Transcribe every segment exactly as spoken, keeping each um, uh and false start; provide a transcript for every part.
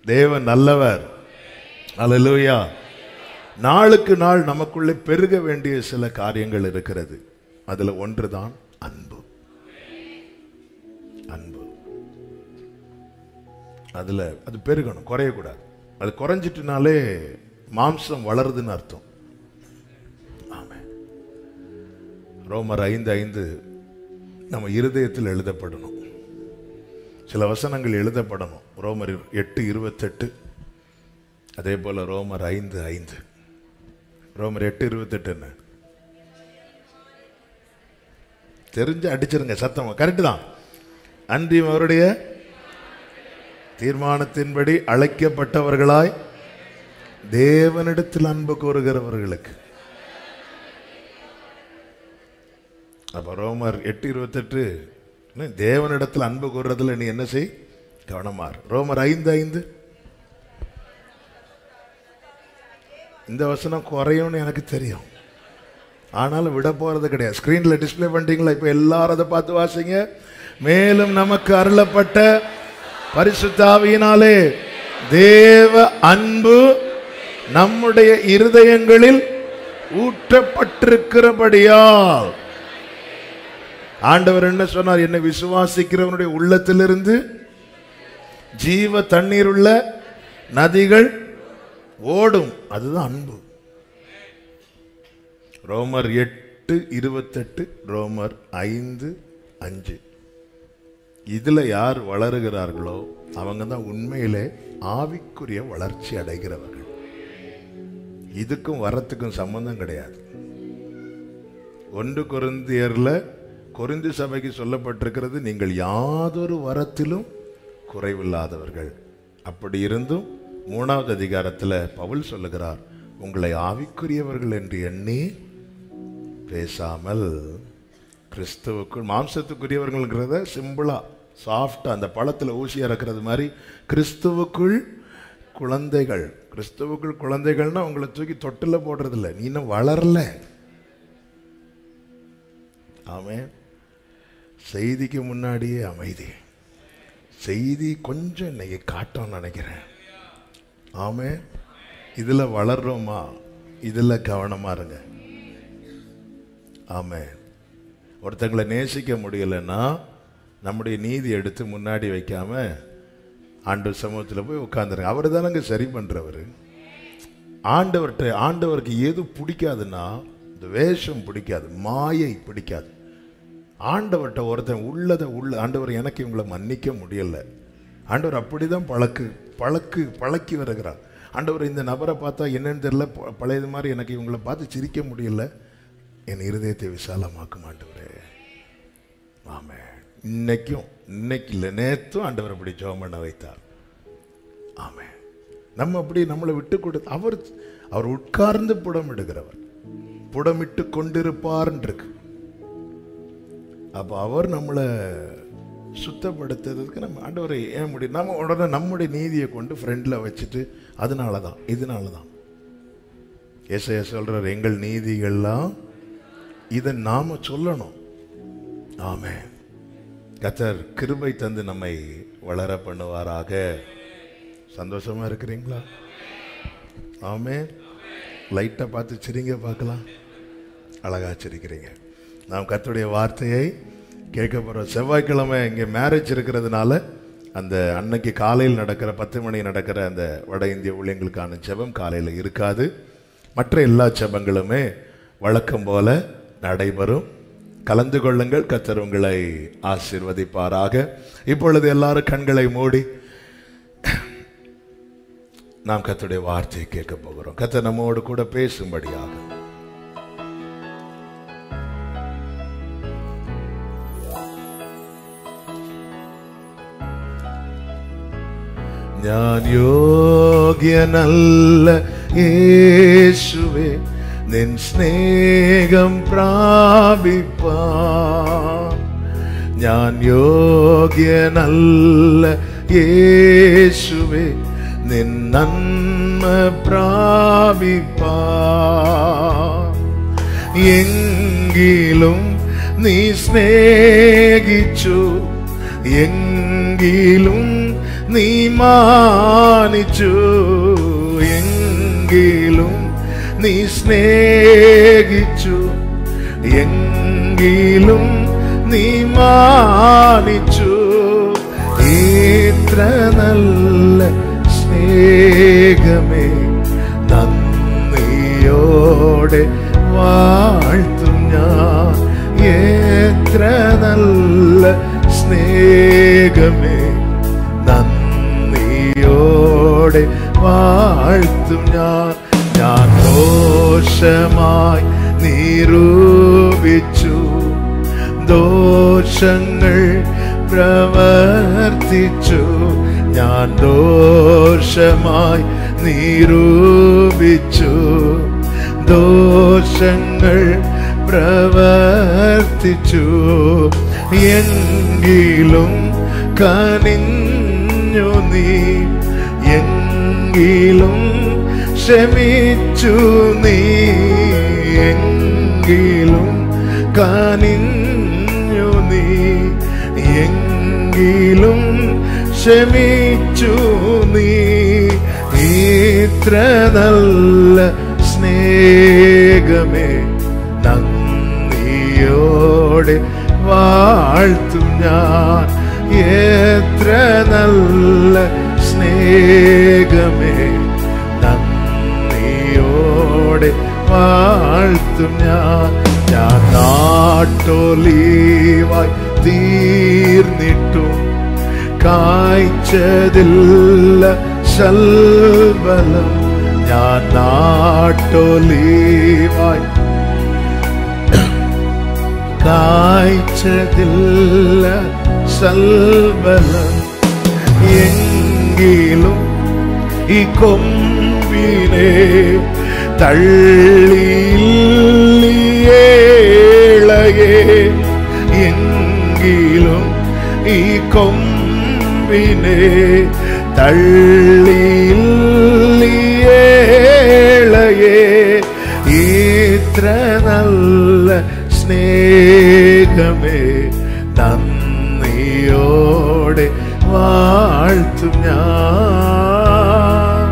தேவன் நல்லவர். அல்லேலூயா. நாளுக்கு நாள் நமக்குள்ளே பெருக வேண்டிய சில காரியங்கள் இருக்கிறது. அதுல ஒன்றுதான் அன்பு. அன்பு அதுல அது பெருகணும், குறையக்கூடாது. அது குறைஞ்சிட்டுனாலே மாம்சம் வளருதுன்னு அர்த்தம். ஆமென். ரோமர் ஐந்து ஐந்து நம்ம இருதயத்தில் எழுதப்படணும். சில வசனங்கள் எழுதப்படணும். ரோமர் எட்டு இருபத்தெட்டு, அதே போல ரோமர் ஐந்து ஐந்து. ரோமர் எட்டு இருபத்தெட்டு என்ன தெரிஞ்சு அடிச்சிருங்க சத்தமா. கரெக்டு தான். அன்றியும் அவருடைய தீர்மானத்தின்படி அழைக்கப்பட்டவர்களாய் தேவனிடத்தில் அன்பு கூறுகிறவர்களுக்கு. அப்ப ரோமர் எட்டு இருபத்தெட்டு தேவனிடத்தில் அன்பு கூறுறதுல நீ என்ன செய், கவனமார். ரோமர் ஐந்து ஐந்து இந்த வசனம் குறையும்னு எனக்கு தெரியும், ஆனாலும் விட போறது கிடையாது. ஸ்கிரீன்ல டிஸ்பிளே பண்ணிட்டீங்களா? இப்ப எல்லாரும் அதை பார்த்து வாசிங்க. மேலும் நமக்கு அருளப்பட்ட பரிசுத்த ஆவியினாலே தேவ அன்பு நம்முடைய இருதயங்களில் ஊற்றப்பட்டிருக்கிறபடியால். ஆண்டவர் என்ன சொன்னார்? என்னை விசுவாசிக்கிறவனுடைய உள்ளத்திலிருந்து ஜீவ தண்ணீர் உள்ள நதிகள் ஓடும். அதுதான் அன்பு. ரோமர் எட்டு இருபத்தெட்டு, ரோமர் ஐந்து அஞ்சு. இதுல யார் வளருகிறார்களோ அவங்க தான் உண்மையிலே ஆவிக்குரிய வளர்ச்சி அடைகிறவர்கள். இதுக்கும் வரத்துக்கும் சம்பந்தம் கிடையாது. ஒன்று கொரிந்தியர்ல கொரிந்து சபைக்கு சொல்லப்பட்டிருக்கிறது, நீங்கள் யாதொரு வரத்திலும் குறைவில்லாதவர்கள். அப்படி இருந்தும் மூணாவது அதிகாரத்தில் பவுல் சொல்லுகிறார், உங்களை ஆவிக்குரியவர்கள் என்று எண்ணி பேசாமல் கிறிஸ்துவுக்குள். மாம்சத்துக்குரியவர்கள்ங்கிறத சிம்பிளா சாஃப்டா அந்த பழத்தில் ஊசி இறக்கிறது மாதிரி கிறிஸ்துவுக்குள் குழந்தைகள். கிறிஸ்துவுக்குள் குழந்தைகள்னா உங்களை தூக்கி தொட்டில் போடுறதில்ல, நீ இன்னும் வளரல. ஆமென். செய்திக்கு முன்னாடியே அமைதி. செய்தி கொஞ்சம் இன்னைக்கு காட்டோன்னு நினைக்கிறேன். ஆமென். இதுல வளர்றோமா? இதுல கவனமா இருங்க. ஆமென். ஒருத்தங்களை நேசிக்க முடியலன்னா நம்முடைய நீதி எடுத்து முன்னாடி வைக்காம ஆண்டவர் சமூகத்தில் போய் உட்கார்ந்துருங்க. அவர் தானங்க சரி பண்றவர். ஆண்டவர்கிட்ட ஆண்டவருக்கு எது பிடிக்காதுன்னா இந்த வேஷம் பிடிக்காது, மாயை பிடிக்காது. ஆண்டவர்கிட்ட ஒருத்தன் உள்ளதை உள்ள ஆண்டவர் எனக்கு இவங்களை மன்னிக்க முடியல, ஆண்டவர் அப்படிதான் பழக்கு பழக்கு பழக்கி வருகிறார். ஆண்டவர் இந்த நபரை பார்த்தா என்னன்னு தெரியல, பழையது மாதிரி எனக்கு இவங்களை பார்த்து சிரிக்க முடியல, என் இருதயத்தை விசாலமாக்க மாட்டவரே. ஆமென். இன்னைக்கும் இன்னைக்கு இல்லை நேற்றும் ஆண்டவர் அப்படி ஜெபம் பண்ண வைத்தார். ஆமென். நம்ம அப்படி நம்மளை விட்டு கொடு. அவர் அவர் உட்கார்ந்து புடமிடுகிறவர், புடமிட்டு கொண்டிருப்பார் இருக்கு. அப்போ அவர் நம்மளை சுத்தப்படுத்துறதுக்கு நம்ம ஆண்டவரை ஏன் முடியும்? நம்ம உடனே நம்முடைய நீதியை கொண்டு ஃப்ரெண்டில் வச்சுட்டு அதனால தான் இதனால தான் ஏசாயா சொல்றார், எங்கள் நீதிகள்லாம் இதை நாம சொல்லணும். ஆமென். கர்த்தர் கிருபை தந்து நம்மை வளர பண்ணுவாராக. சந்தோஷமா இருக்கிறீங்களா? ஆமென். லைட்டா பார்த்து சிரிங்க பார்க்கலாம். அழகா சிரிக்கிறீங்க. நாம் கர்த்தருடைய வார்த்தையை கேட்க போறோம். செவ்வாய்க்கிழமை இங்கே மேரேஜ் இருக்கிறதுனால அந்த அன்னைக்கு காலையில் நடக்கிற பத்து மணி நடக்கிற அந்த வட இந்திய ஊழியங்களுக்கான ஜெபம் காலையில் இருக்காது. மற்ற எல்லா ஜெபங்களுமே வழக்கம் போல நடைபெறும். கலந்து கொள்ளுங்கள். கர்த்தர் உங்களை ஆசீர்வதிப்பாராக. இப்பொழுது எல்லாரும் கண்களை மூடி நாம் கர்த்தருடைய வார்த்தையை கேட்க போகிறோம். கர்த்தர் நம்மோடு கூட பேசும்படியாக. ഞാൻ യോഗ്യനല്ല യേശുവേ നിൻ സ്നേഹം പ്രാപിപ്പാൻ. ഞാൻ യോഗ്യനല്ല യേശുവേ നിൻ നന്മ പ്രാപിപ്പാൻ. എങ്കിലും നീ സ്നേഹിച്ചു, എങ്കിലും നീ മാനിച്ചു, എങ്കിലും നീ സ്നേഹിച്ചു, എങ്കിലും നീ മാനിച്ചു. ഇത്ര നല്ല സ്നേഹമേ നന്ദിയോടെ വാഴ്ത്തും ഞാൻ. എത്ര നല്ല സ്നേഹമേ നന്ദിയോടെ വാഴ്ത്തും ഞാൻ. ഞാൻ ദോഷമായി നിരൂപിച്ചു, ദോഷങ്ങൾ പ്രവർത്തിച്ചു. ഞാൻ ദോഷമായി നിരൂപിച്ചു, ദോഷങ്ങൾ പ്രവർത്തിച്ചു. എങ്കിലും കനിഞ്ഞു നീ, എങ്കിലും ക്ഷമിച്ചു നീ, എങ്കിലും കനിഞ്ഞു നീ, എങ്കിലും ക്ഷമിച്ചു നീ. ഇത്ര നല്ല സ്നേഹമേ നന്ദിയോടെ വാഴ്ത്തും ഞാൻ. എത്ര നല്ല സ്നേഹമേ നന്ദിയോടെ വാഴ്ത്തും ഞാൻ. ഞാൻ നാട്ടൊലിവായി തീർന്നിട്ടും കായ്ച്ചതില്ല സൽബലം. ഞാൻ നാട്ടൊലിവായി കായ്ച്ചതില്ല സൽബലം. എങ്കിലും ഈ കൊമ്പിനെ തള്ളിയേളയേ, എങ്കിലും ഈ കൊമ്പിനെ തള്ളിയേളയേ. ഇത്ര നല്ല സ്നേഹമേ നന്ദിയോടെ വാഴ്ത്തും ഞാൻ.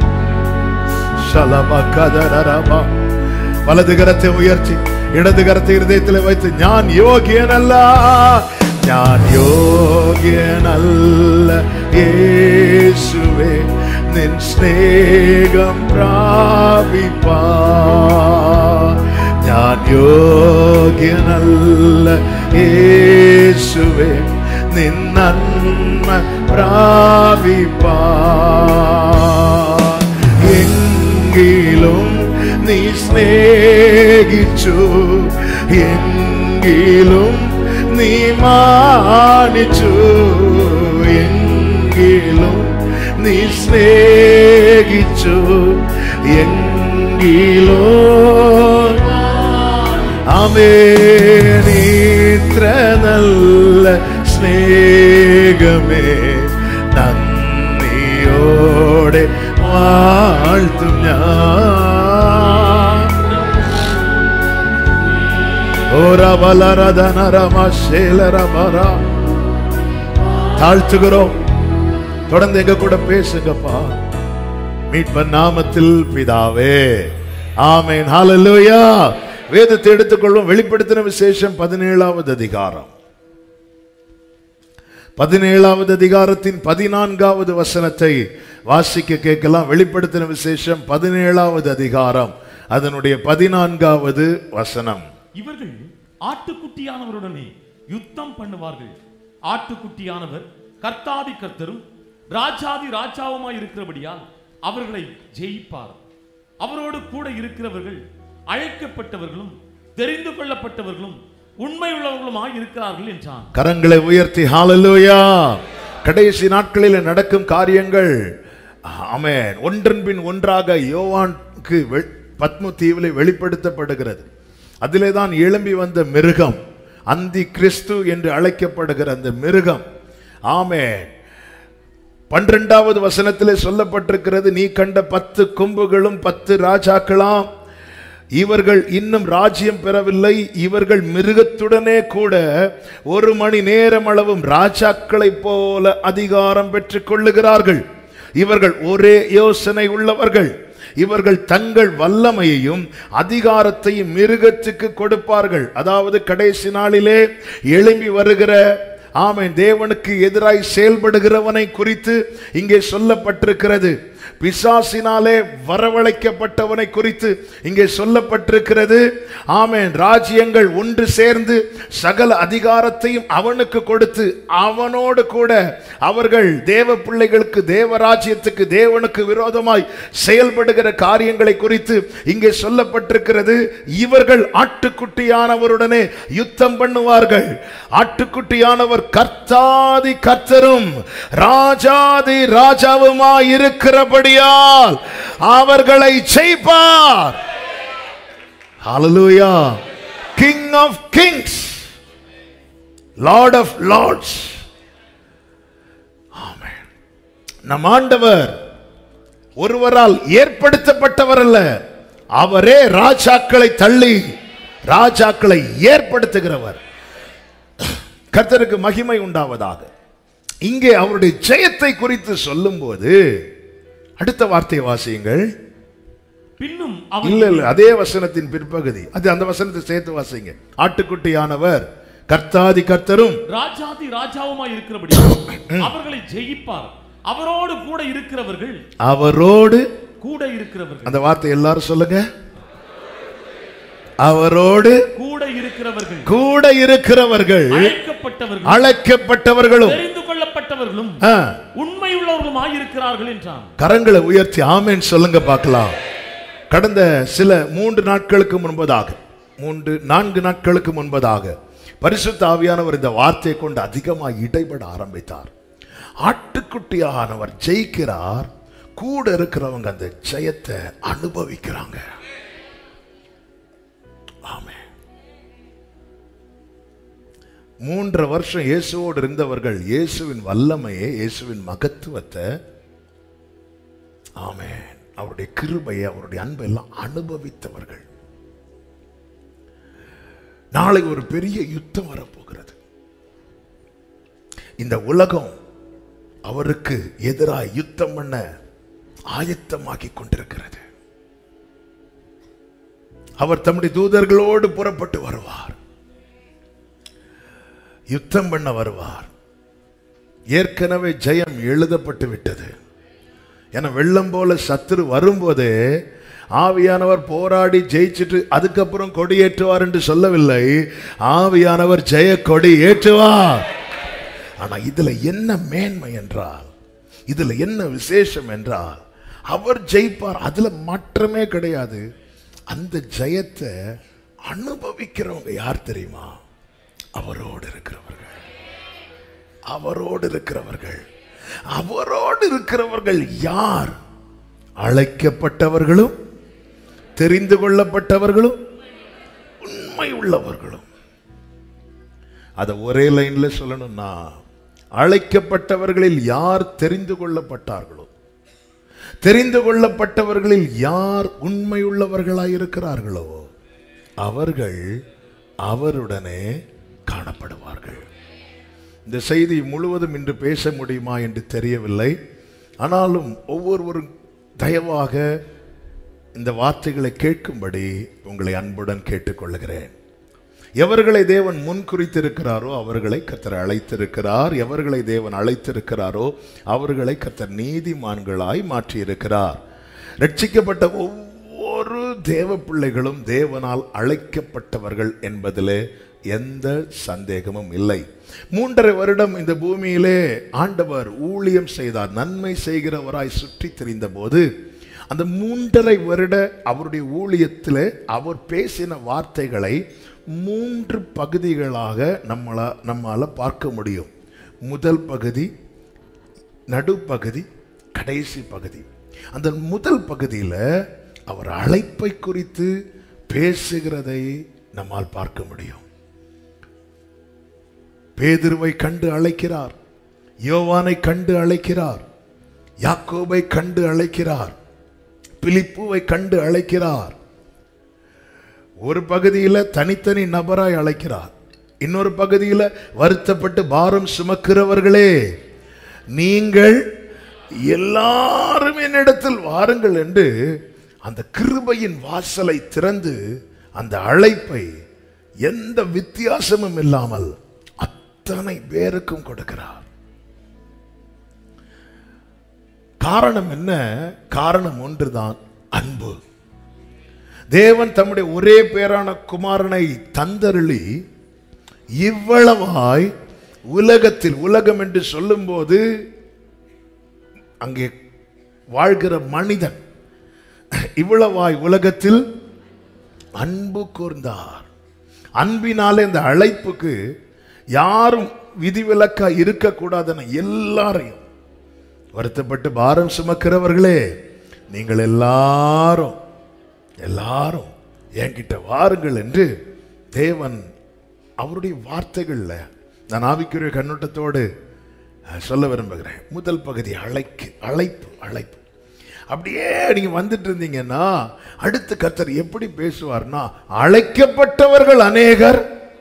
ശലമകദരമ. വലത് കരത്തെ ഉയർത്തി ഇടത് കരത്തെ ഹൃദയത്തിൽ വെച്ച് ഞാൻ യോഗ്യനല്ല, ഞാൻ യോഗ്യനല്ല യേശുവേ നിൻ സ്നേഹം പ്രാപിപ്പാൻ. ഞാൻ യോഗ്യനല്ല യേശുവേ നിൻ നന്മ പ്രാപിപ്പാൻ. എങ്കിലും നീ സ്നേഹിച്ചു, എങ്കിലും നീ മാനിച്ചു, എങ്കിലും നീ സ്നേഹിച്ചു, എങ്കിലോ ആമേൻ. ഇത്ര നല്ല സ്നേഹമേ നന്ദിയോടെ വാഴ്ത്തും ഞാൻ. தாழ்த்துகிறோம். தொடர்ந்து எங்க கூட பேசுங்கப்பா. மீட்பர் நாமத்தில் பிதாவே, ஆமென். ஹல்லேலூயா. வேதத்தை எடுத்துக்கொள்வோம். வெளிப்படுத்தின விசேஷம் பதினேழாவது அதிகாரம். பதினேழாவது அதிகாரத்தின் பதினான்காவது வசனத்தை வாசிக்க கேட்கலாம். வெளிப்படுத்தின விசேஷம் பதினேழாவது அதிகாரம் அதனுடைய பதினான்காவது வசனம். இவர்கள் ஆட்டுக்குட்டியானவருடனே யுத்தம் பண்ணுவார்கள். ஆட்டுக்குட்டியானவர் கர்த்தாதி கர்த்தரும் ராஜாதி ராஜாவுமாய் இருக்கிறபடியால் அவர்களை ஜெயிப்பார். அவரோடு கூட இருக்கிறவர்கள் அழைக்கப்பட்டவர்களும் தெரிந்து கொள்ளப்பட்டவர்களும் உண்மை உள்ளவர்களுமாய் இருக்கிறார்கள் என்றான். கரங்களை உயர்த்தி ஹல்லேலூயா. கடைசி நாட்களில் நடக்கும் காரியங்கள் ஆமென் ஒன்றன் பின் ஒன்றாக யோவானுக்கு பத்மு தீவிலே வெளிப்படுத்தப்படுகிறது. அதிலே தான் எழும்பி வந்த மிருகம், அந்தி கிறிஸ்து என்று அழைக்கப்படுகிற அந்த மிருகம். ஆமென். பன்னிரண்டாவது வசனத்திலே சொல்லப்பட்டிருக்கிறது, நீ கண்ட பத்து கொம்புகளும் பத்து ராஜாக்களாம். இவர்கள் இன்னும் ராஜ்யம் பெறவில்லை. இவர்கள் மிருகத்துடனே கூட ஒரு மணி நேரம் அளவும் ராஜாக்களைப் போல அதிகாரம் பெற்றுக் கொள்ளுகிறார்கள். இவர்கள் ஒரே யோசனை உள்ளவர்கள். இவர்கள் தங்கள் வல்லமையையும் அதிகாரத்தையும் மிருகத்துக்கு கொடுப்பார்கள். அதாவது கடைசி நாளிலே எழும்பி வருகிற ஆமென் தேவனுக்கு எதிராய் செயல்படுகிறவனை குறித்து இங்கே சொல்லப்பட்டிருக்கிறது. பிசாசினாலே வரவழைக்கப்பட்டவனை குறித்து இங்கே சொல்லப்பட்டிருக்கிறது. ஆமென். ராஜ்யங்கள் ஒன்று சேர்ந்து சகல அதிகாரத்தையும் அவனுக்கு கொடுத்து அவனோடு கூட அவர்கள் தேவ பிள்ளைகளுக்கு தேவராஜ்யத்துக்கு தேவனுக்கு விரோதமாய் செயல்படுகிற காரியங்களை குறித்து இங்கே சொல்லப்பட்டிருக்கிறது. இவர்கள் ஆட்டுக்குட்டியானவருடனே யுத்தம் பண்ணுவார்கள். ஆட்டுக்குட்டியானவர் கர்த்தாதி கர்த்தரும் ராஜாதி ராஜாவுமாய் இருக்கிறபடி அவர்களை ஜெயிப்பார். ஹல்லேலூயா. King of kings, Lord of lords. ஆமென். நம் ஆண்டவர் ஒருவரால் ஏற்படுத்தப்பட்டவர் அல்ல. அவரே ராஜாக்களை தள்ளி ராஜாக்களை ஏற்படுத்துகிறவர். கர்த்தருக்கு மகிமை உண்டாவதாக. இங்கே அவருடைய ஜெயத்தை குறித்து சொல்லும்போது அடுத்த வார்த்தையை வாசியுங்கள். பின்னும் இல்ல இல்ல அதே வசனத்தின் பிற்பகுதி, அது அந்த வசனத்தை சேர்த்து வாசிங்க. ஆட்டுக்குட்டியானவர் கர்த்தாதி கர்த்தரும் ராஜாதி ராஜாவுமாய் இருக்கிறபடி அவர்களை ஜெயிப்பார். அவரோடு கூட இருக்கிறவர்கள் அவரோடு கூட இருக்கிறவர்கள். அந்த வார்த்தை எல்லாரும் சொல்லுங்க. அவரோடு கூட இருக்கிறவர்கள் கூட இருக்கிறவர்கள் அழைக்கப்பட்டவர்கள் அழைக்கப்பட்டவர்களும் தெரிந்து கொள்ளப்பட்டவர்களும் உண்மை உள்ளவர்களுமாய் இருக்கிறார்கள் என்றான். கரங்களை உயர்த்தி ஆமென் சொல்லுங்க பார்க்கலாம். கடந்த சில மூன்று நாட்களுக்கு முன்பதாக மூன்று நான்கு நாட்களுக்கு முன்பதாக பரிசுத்த ஆவியானவர் இந்த வார்த்தையை கொண்டு அதிகமாக இடைபட ஆரம்பித்தார். ஆட்டுக்குட்டியானவர் ஜெயிக்கிறார், கூட இருக்கிறவங்க அந்த ஜெயத்தை அனுபவிக்கிறாங்க. ஆமென். மூன்று வருஷம் இயேசுவோடு இருந்தவர்கள் இயேசுவின் வல்லமையை, இயேசுவின் மகத்துவத்தை, ஆமென், அவருடைய கிருபையை, அவருடைய அன்பை எல்லாம் அனுபவித்தவர்கள். நாளை ஒரு பெரிய யுத்தம் வரப்போகிறது. இந்த உலகம் அவருக்கு எதிராக யுத்தம் பண்ண ஆயத்தமாக்கி கொண்டிருக்கிறது. அவர் தம்முடைய தூதர்களோடு புறப்பட்டு வருவார், யுத்தம் பண்ண வருவார். ஏற்கனவே ஜெயம் எழுதப்பட்டு விட்டது. ஏன்னா வெள்ளம் போல சத்துரு வரும்போதே ஆவியானவர் போராடி ஜெயிச்சுட்டு அதுக்கப்புறம் கொடி ஏற்றுவார் என்று சொல்லவில்லை. ஆவியானவர் ஜெய கொடி ஏற்றுவார். ஆனா இதுல என்ன மேன்மை என்றால், இதுல என்ன விசேஷம் என்றால், அவர் ஜெயிப்பார், அதுல மாற்றமே கிடையாது. அந்த ஜெயத்தை அனுபவிக்கிறவங்க யார் தெரியுமா? அவரோடு இருக்கிறவர்கள். அவரோடு இருக்கிறவர்கள் அவரோடு இருக்கிறவர்கள் யார்? அழைக்கப்பட்டவர்களும் தெரிந்து கொள்ளப்பட்டவர்களும் உண்மை உள்ளவர்களும். அதை ஒரே லைன்ல சொல்லணும்னா, அழைக்கப்பட்டவர்களில் யார் தெரிந்து கொள்ளப்பட்டார்களோ, தெரிந்து கொள்ளப்பட்டவர்களில் யார் உண்மையுள்ளவர்களாய் இருக்கிறார்களோ அவர்கள் அவருடனே காணப்படுவார்கள். இந்த செய்தி முழுவதும் இன்று பேச முடியுமா என்று தெரியவில்லை. ஆனாலும் ஒவ்வொருவரும் தயவாக இந்த வார்த்தைகளை கேட்கும்படி உங்களை அன்புடன் கேட்டுக்கொள்கிறேன். எவர்களை தேவன் முன் குறித்திருக்கிறாரோ அவர்களை கர்த்தர் அழைத்திருக்கிறார். எவர்களை தேவன் அழைத்திருக்கிறாரோ அவர்களை கர்த்தர் நீதிமான்களாய் மாற்றியிருக்கிறார். ரட்சிக்கப்பட்ட ஒவ்வொரு தேவ பிள்ளைகளும் தேவனால் அழைக்கப்பட்டவர்கள் என்பதிலே எந்த சந்தேகமும் இல்லை. மூன்றரை வருடம் இந்த பூமியிலே ஆண்டவர் ஊழியம் செய்தார். நன்மை செய்கிறவராய் சுற்றி திரிந்த போது அந்த மூன்றரை வருட அவருடைய ஊழியத்தில் அவர் பேசின வார்த்தைகளை மூன்று பகுதிகளாக நம்மளா நம்மால பார்க்க முடியும். முதல் பகுதி, நடுப்பகுதி, கடைசி பகுதி. அந்த முதல் பகுதியில் அவர் அழைப்பை குறித்து பேசுகிறதை நம்மால் பார்க்க முடியும். பேதுருவை கண்டு அழைக்கிறார், யோவானை கண்டு அழைக்கிறார், யாக்கோபை கண்டு அழைக்கிறார், பிலிப்புவை கண்டு அழைக்கிறார். ஒரு பகுதியில் தனித்தனி நபராய் அழைக்கிறார், இன்னொரு பகுதியில் வருத்தப்பட்டு பாரம் சுமக்கிறவர்களே நீங்கள் எல்லாரும் என்னிடத்தில் வாருங்கள் என்று அந்த கிருபையின் வாசலை திறந்து அந்த அழைப்பை எந்த வித்தியாசமும் இல்லாமல் அத்தனை பேருக்கும் கொடுக்கிறார். காரணம் என்ன? காரணம் ஒன்றுதான், அன்பு. தேவன் தம்முடைய ஒரே பேரான குமாரனை தந்தருளி இவ்வளவாய் உலகத்தில், உலகம் என்று சொல்லும் போது அங்கே வாழ்கிற மனிதன், இவ்வளவாய் உலகத்தில் அன்பு கூர்ந்தார். அன்பினாலே இந்த அழைப்புக்கு யாரும் விதிவிலக்கா இருக்கக்கூடாதுன்னு எல்லாரையும், வருத்தப்பட்டு பாரம் சுமக்கிறவர்களே நீங்கள் எல்லாரும் எல்லாரும் என்கிட்ட வாருங்கள் என்று தேவன் அவருடைய வார்த்தைகள்ல நான் ஆவிக்குரிய கண்ணோட்டத்தோடு சொல்ல விரும்புகிறேன். முதல் பகுதி அழைக்கு அழைப்பு அழைப்பு. அப்படியே நீங்க வந்துட்டு இருந்தீங்கன்னா அடுத்து கர்த்தர் எப்படி பேசுவார்னா, அழைக்கப்பட்டவர்கள் அநேகர்,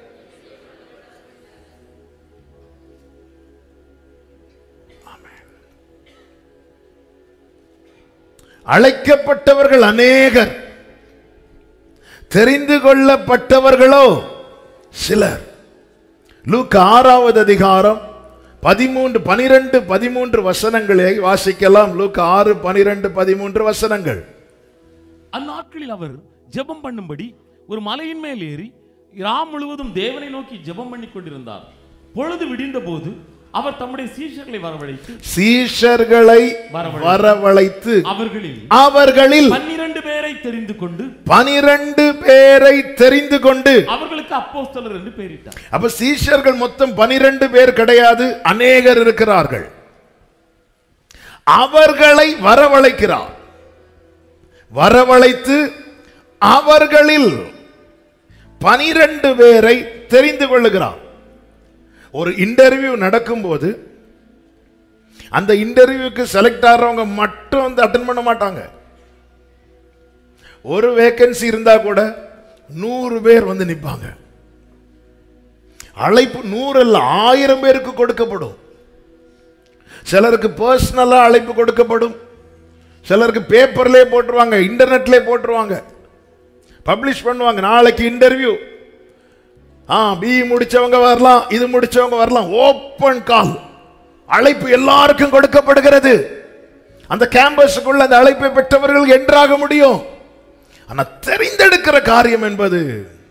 அழைக்கப்பட்டவர்கள் அநேகர், தெரிந்து கொள்ளப்பட்டவர்களோ சிலர். லூக்கா ஆறாவது அதிகாரம் பதிமூன்று பனிரெண்டு பதிமூன்று வசனங்களை வாசிக்கலாம். லூக்கா ஆறு பனிரெண்டு பதிமூன்று வசனங்கள். அந்நாட்களில் அவர் ஜெபம் பண்ணும்படி ஒரு மலையின் மேல் ஏறி ராம் முழுவதும் தேவனை நோக்கி ஜெபம் பண்ணி கொண்டிருந்தார். பொழுது விடிந்த போது அவர் தம்முடைய சீஷர்களை வரவழைத்து சீஷர்களை வரவழைத்து அவர்களில் அவர்களில் பன்னிரண்டு பேரை தெரிந்து கொண்டு பனிரெண்டு பேரை தெரிந்து கொண்டு அவர்களுக்கு அப்போஸ்தலர் என்று பெயரிட்டார். அப்ப சீஷர்கள் மொத்தம் பனிரெண்டு பேர் கிடையாது, அநேகர் இருக்கிறார்கள். அவர்களை வரவழைக்கிறார். வரவழைத்து அவர்களில் பனிரெண்டு பேரை தெரிந்து கொள்ளுகிறார். ஒரு இன்டர்வியூ நடக்கும்போது அந்த இன்டர்வியூக்கு செலக்ட் ஆகிறவங்க மட்டும் வந்து அட்டென்ட் பண்ண மாட்டாங்க. ஒரு வேகன்சி இருந்தா கூட நூறு பேர் வந்து நிற்பாங்க. அழைப்பு நூறு இல்ல, ஆயிரம் பேருக்கு கொடுக்கப்படும். சிலருக்கு பர்சனலா அழைப்பு கொடுக்கப்படும், சிலருக்கு பேப்பர்லேயே போட்டுருவாங்க, இன்டர்நெட்லேயே போட்டுருவாங்க, பப்ளிஷ் பண்ணுவாங்க. நாளைக்கு இன்டர்வியூ, ஆ பி முடிச்சவங்க வரலாம், இது முடிச்சவங்க வரலாம், ஓப்பன் கால். அழைப்பு எல்லாருக்கும் கொடுக்கப்படுகிறது. அந்த கேம்பஸுக்குள்ள அந்த அழைப்பை பெற்றவர்கள் என்றாக முடியும். ஆனா தெரிந்தெடுக்கிற காரியம் என்பது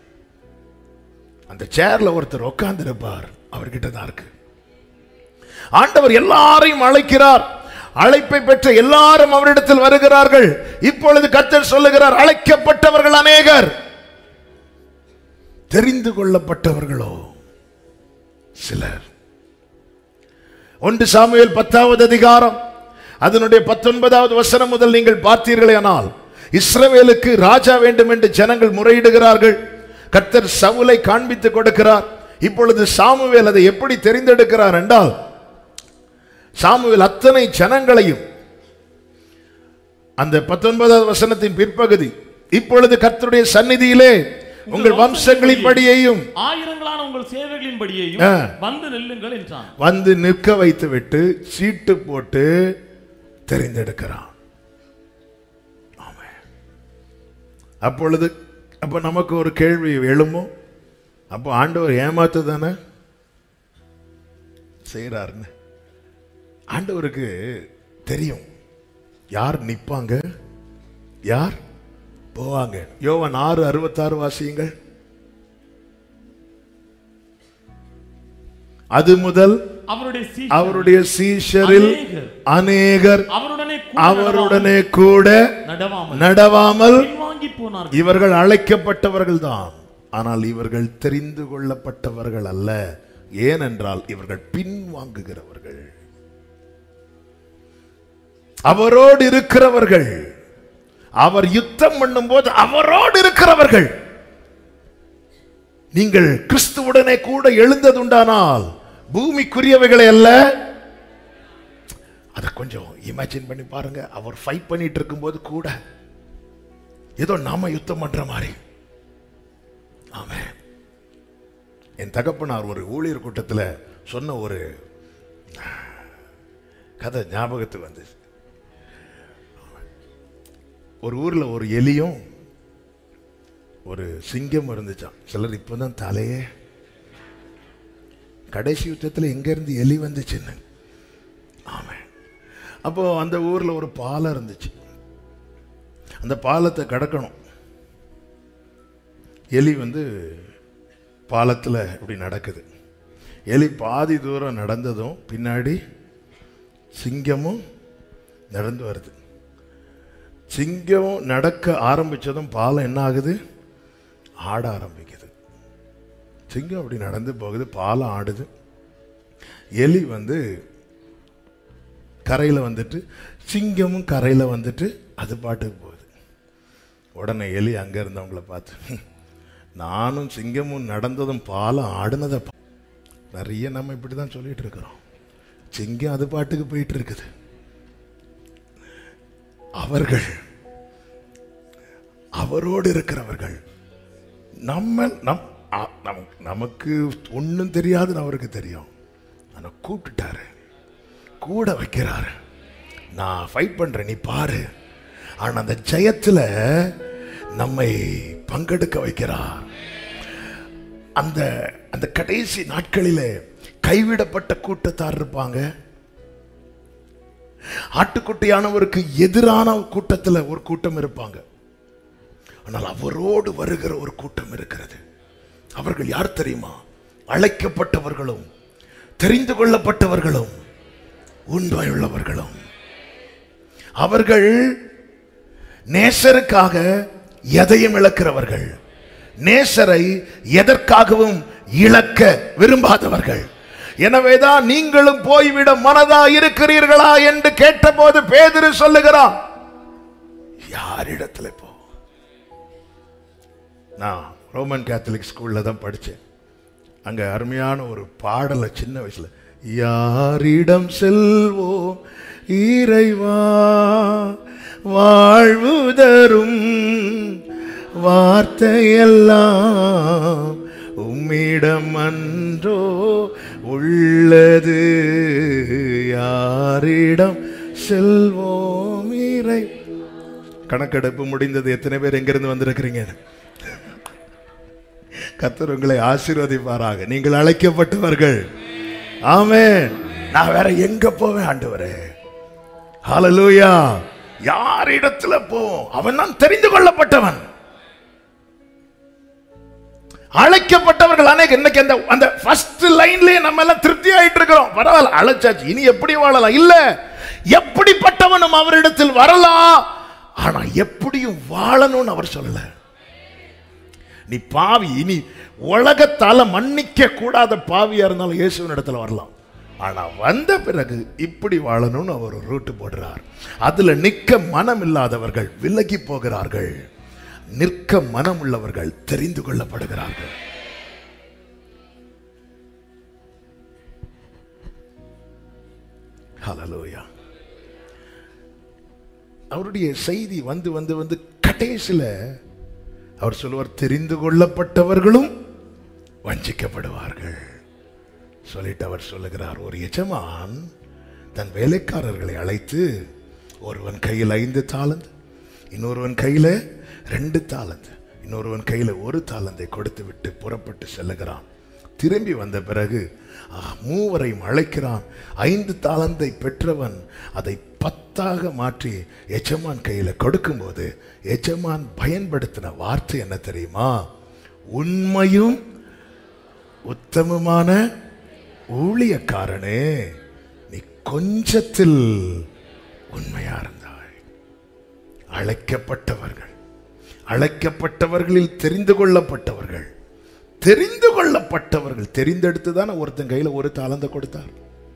அந்த சேர்ல ஒருத்தர் உட்கார்ந்து இருப்பார், அவர்கிட்ட தான் இருக்கு. ஆண்டவர் எல்லாரையும் அழைக்கிறார். அழைப்பை பெற்ற எல்லாரும் அவரிடத்தில் வருகிறார்கள். இப்பொழுது கர்த்தர் சொல்லுகிறார், அழைக்கப்பட்டவர்கள் அநேகர், தெரிந்து கொள்ளப்பட்டவர்களோ சிலர். ஒன்று சாமுவேல் பத்தாவது அதிகாரம் அதனுடைய பத்தொன்பதாவது வசனம் முதல் நீங்கள் பார்த்தீர்களே ஆனால், இஸ்ரவேலுக்கு ராஜா வேண்டும் என்று ஜனங்கள் முறையிடுகிறார்கள். கர்த்தர் சவுலை காண்பித்து கொடுக்கிறார். இப்பொழுது சாமுவேல் அதை எப்படி தெரிந்தெடுக்கிறார் என்றால், சாமுவேல் அத்தனை ஜனங்களையும், அந்த பத்தொன்பதாவது வசனத்தின் பிற்பகுதி, இப்பொழுது கர்த்தருடைய சந்நிதியிலே உங்கள் வம்சங்களின் படியையும் ஆயிரங்களான உங்கள் சேவைகளின் படியையும் வந்து நில்லுங்கள் என்றான். வந்து நிற்க வைத்து விட்டு சீட்டு போட்டு தெரிந்தெடுக்கிறான். அப்பொழுது அப்ப நமக்கு ஒரு கேள்வி எழுமோ, அப்போ ஆண்டவர் ஏமாத்து தானே செய்யறாருன்னு. ஆண்டவருக்கு தெரியும் யார் நிப்பாங்க, யார் போவாங்க. யோவான் ஆறு அறுபத்தாறு வாசியுங்கள். அது முதல் அவருடைய சீஷரில் அநேகர் அவருடனே கூட நடவாமல் இவர்கள் அழைக்கப்பட்டவர்கள் தான், ஆனால் இவர்கள் தெரிந்து கொள்ளப்பட்டவர்கள் அல்ல. ஏனென்றால் இவர்கள் பின்வாங்குகிறவர்கள். அவரோடு இருக்கிறவர்கள், அவர் யுத்தம் பண்ணும் போது அவரோடு இருக்கிறவர்கள். நீங்கள் கிறிஸ்துவுடனே கூட எழுந்ததுண்டானால் பூமிக்குரியவைகளை அல்ல. அதை கொஞ்சம் இமேஜின் பண்ணி பாருங்க. அவர் ஃபைட் பண்ணிட்டு இருக்கும் போது கூட ஏதோ நாம யுத்தம் பண்ற மாதிரி, ஆமென். என் தகப்பனார் ஒரு ஊழியர் கூட்டத்தில் சொன்ன ஒரு கதை ஞாபகத்துக்கு வந்துச்சு. ஒரு ஊர்ல ஒரு எலியும் ஒரு சிங்கம் இருந்துச்சான். சிலர் இப்போதான் தலையே, கடைசி யுத்தத்தில் எங்க இருந்து எலி வந்துச்சுன்னு. ஆமாம். அப்போ அந்த ஊர்ல ஒரு பாலம் இருந்துச்சு. அந்த பாலத்தை கடக்கணும். எலி வந்து பாலத்தில் இப்படி நடக்குது. எலி பாதி தூரம் நடந்ததும் பின்னாடி சிங்கமும் நடந்து வருது. சிங்கம் நடக்க ஆரம்பிச்சதும் பாலம் என்ன ஆகுது? ஆட ஆரம்பிக்குது. சிங்கம் அப்படி நடந்து போகுது, பாலம் ஆடுது. எலி வந்து கரையில் வந்துட்டு, சிங்கமும் கரையில் வந்துட்டு அது பாட்டுக்கு போகுது. உடனே எலி அங்கே இருந்தவங்களை பார்த்து, நானும் சிங்கமும் நடந்ததும் பாலம் ஆடுனதை நிறைய நம்ம இப்படி தான் சொல்லிட்டு இருக்கிறோம். சிங்கம் அது பாட்டுக்கு போயிட்டு இருக்குது. அவர்கள், அவரோடு இருக்கிறவர்கள், நம்ம நம் நமக்கு ஒன்றும் தெரியாதுன்னு அவருக்கு தெரியும். ஆனால் கூப்பிட்டுட்டாரு, கூட வைக்கிறாரு. நான் ஃபைட் பண்றேன், நீ பாரு. ஆனால் அந்த ஜெயத்தில் நம்மை பங்கெடுக்க வைக்கிறார். அந்த அந்த கடைசி நாட்களிலே கைவிடப்பட்ட கூட்டத்தார் இருப்பாங்க. ஆட்டுக்குட்டியானவருக்கு எதிரான கூட்டத்தில் ஒரு கூட்டம் இருப்பாங்க. ஆனால் அவரோடு வருகிற ஒரு கூட்டம் இருக்கிறது. அவர்கள் யார் தெரியுமா? அழைக்கப்பட்டவர்களும் தெரிந்து கொள்ளப்பட்டவர்களும் உண்மையுள்ளவர்களும். அவர்கள் நேசருக்காக எதையும் இழக்கிறவர்கள், நேசரை எதற்காகவும் இழக்க விரும்பாதவர்கள். எனவேதான் நீங்களும் போய்விட மனதா இருக்கிறீர்களா என்று கேட்டபோது பேதுரு சொல்லுகிறான், யாரிடத்துல போ? நான் ரோமன் கேத்தலிக் ஸ்கூல்ல தான் படித்தேன். அங்க அருமையான ஒரு பாடலை சின்ன வயசுல, யாரிடம் செல்வோம் இறைவா வாழ்வு தரும் வார்த்தையெல்லாம் உம்மிடம் அன்றோ உள்ளது, யாரிடம் செல்வோம் இறை. கணக்கெடுப்பு முடிந்தது. எத்தனை பேர் எங்கிருந்து வந்திருக்கிறீங்க? கர்த்தர் உங்களை ஆசீர்வதிப்பாராக. நீங்கள் அழைக்கப்பட்டவர்கள். ஆமென். நான் வேற எங்க போவேன் ஆண்டவரே? ஹல்லேலூயா. யார் இடத்துல போவோம்? அவன் தான் தெரிந்து கொள்ளப்பட்டவன். அழைக்கப்பட்டவர்கள் அநேக. இன்னைக்கு அந்த அந்த ஃபர்ஸ்ட் லைன்லயே நம்ம எல்லாம் திருப்தி ஆயிட்டு இருக்கிறோம். பரவாயில்ல, அழைச்சாச்சு, இனி எப்படி வாழலாம்? இல்ல, எப்படிப்பட்டவனும் அவரிடத்தில் வரலாம். ஆனா எப்படியும் வாழணும்னு அவர் சொல்லல. நீ பாவி, இனி உலகத்தால மன்னிக்க கூடாத பாவியா இருந்தாலும் இயேசுவின் இடத்துல வரலாம். ஆனா வந்த பிறகு இப்படி வாழணும்னு அவர் ஒரு ரூட் போடுறார். அதுல நிற்க மனம் இல்லாதவர்கள் விலகி போகிறார்கள், நிற்க மனம் உள்ளவர்கள் தெரிந்து கொள்ளப்படுகிறார்கள். ஹல்லேலூயா. அவருடைய செய்தி வந்து வந்து வந்து கடைசில அவர் சொல்லுவார், தெரிந்து கொள்ளப்பட்டவர்களும் வஞ்சிக்கப்படுவார்கள் சொல்லிட்டு அவர் சொல்லுகிறார், ஒரு எஜமான் தன் வேலைக்காரர்களை அழைத்து, ஒருவன் கையில் ஐந்து தாலந்து, இன்னொருவன் கையில ரெண்டு தாலந்து, இன்னொருவன் கையில ஒரு தாலந்தை கொடுத்து விட்டு புறப்பட்டு செல்லுகிறான். திரும்பி வந்த பிறகு மூவரையும் அழைக்கிறான். ஐந்து தாலந்தை பெற்றவன் அதை பத்தாக மாற்றி எஜமான் கையில கொடுக்கும் போது எஜமான் பயன்படுத்தின வார்த்தை என்ன தெரியுமா? உண்மையும் உத்தமமான ஊழியக்காரனே, நீ கொஞ்சத்தில் உண்மையா இருந்தாய். அழைக்கப்பட்டவர்கள், அழைக்கப்பட்டவர்களில் தெரிந்து கொள்ளப்பட்டவர்கள், தெரிந்து கொள்ளப்பட்டவர்கள் தெரிந்தெடுத்துதான் ஒருத்தன் கையில ஒரு தாளந்தை கொடுத்தார்.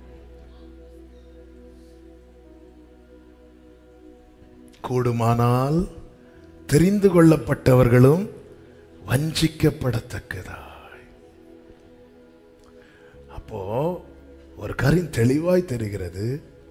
கூடுமானால் தெரிந்து கொள்ளப்பட்டவர்களும் வஞ்சிக்கப்படத்தக்கதாய். அப்போ ஒரு காரியம் தெளிவாய் தெரிகிறது,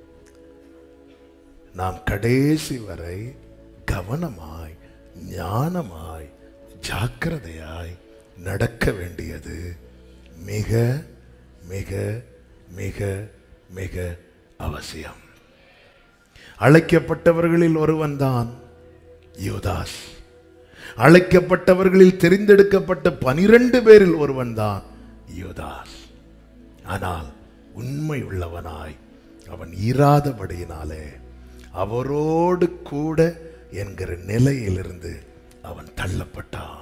நாம் கடைசி வரை கவனமாய் ஞானமாய் ஜாக்கிரதையாய் நடக்க வேண்டியது மிக மிக மிக மிக அவசியம். அழைக்கப்பட்டவர்களில் ஒருவன் தான் யூதாஸ். அழைக்கப்பட்டவர்களில் தெரிந்தெடுக்கப்பட்ட பனிரெண்டு பேரில் ஒருவன் தான் யூதாஸ். ஆனால் உண்மை உள்ளவனாய் அவன் இராதபடியினாலே அவரோடு கூட என்கிற நிலையிலிருந்து அவன் தள்ளப்பட்டான்.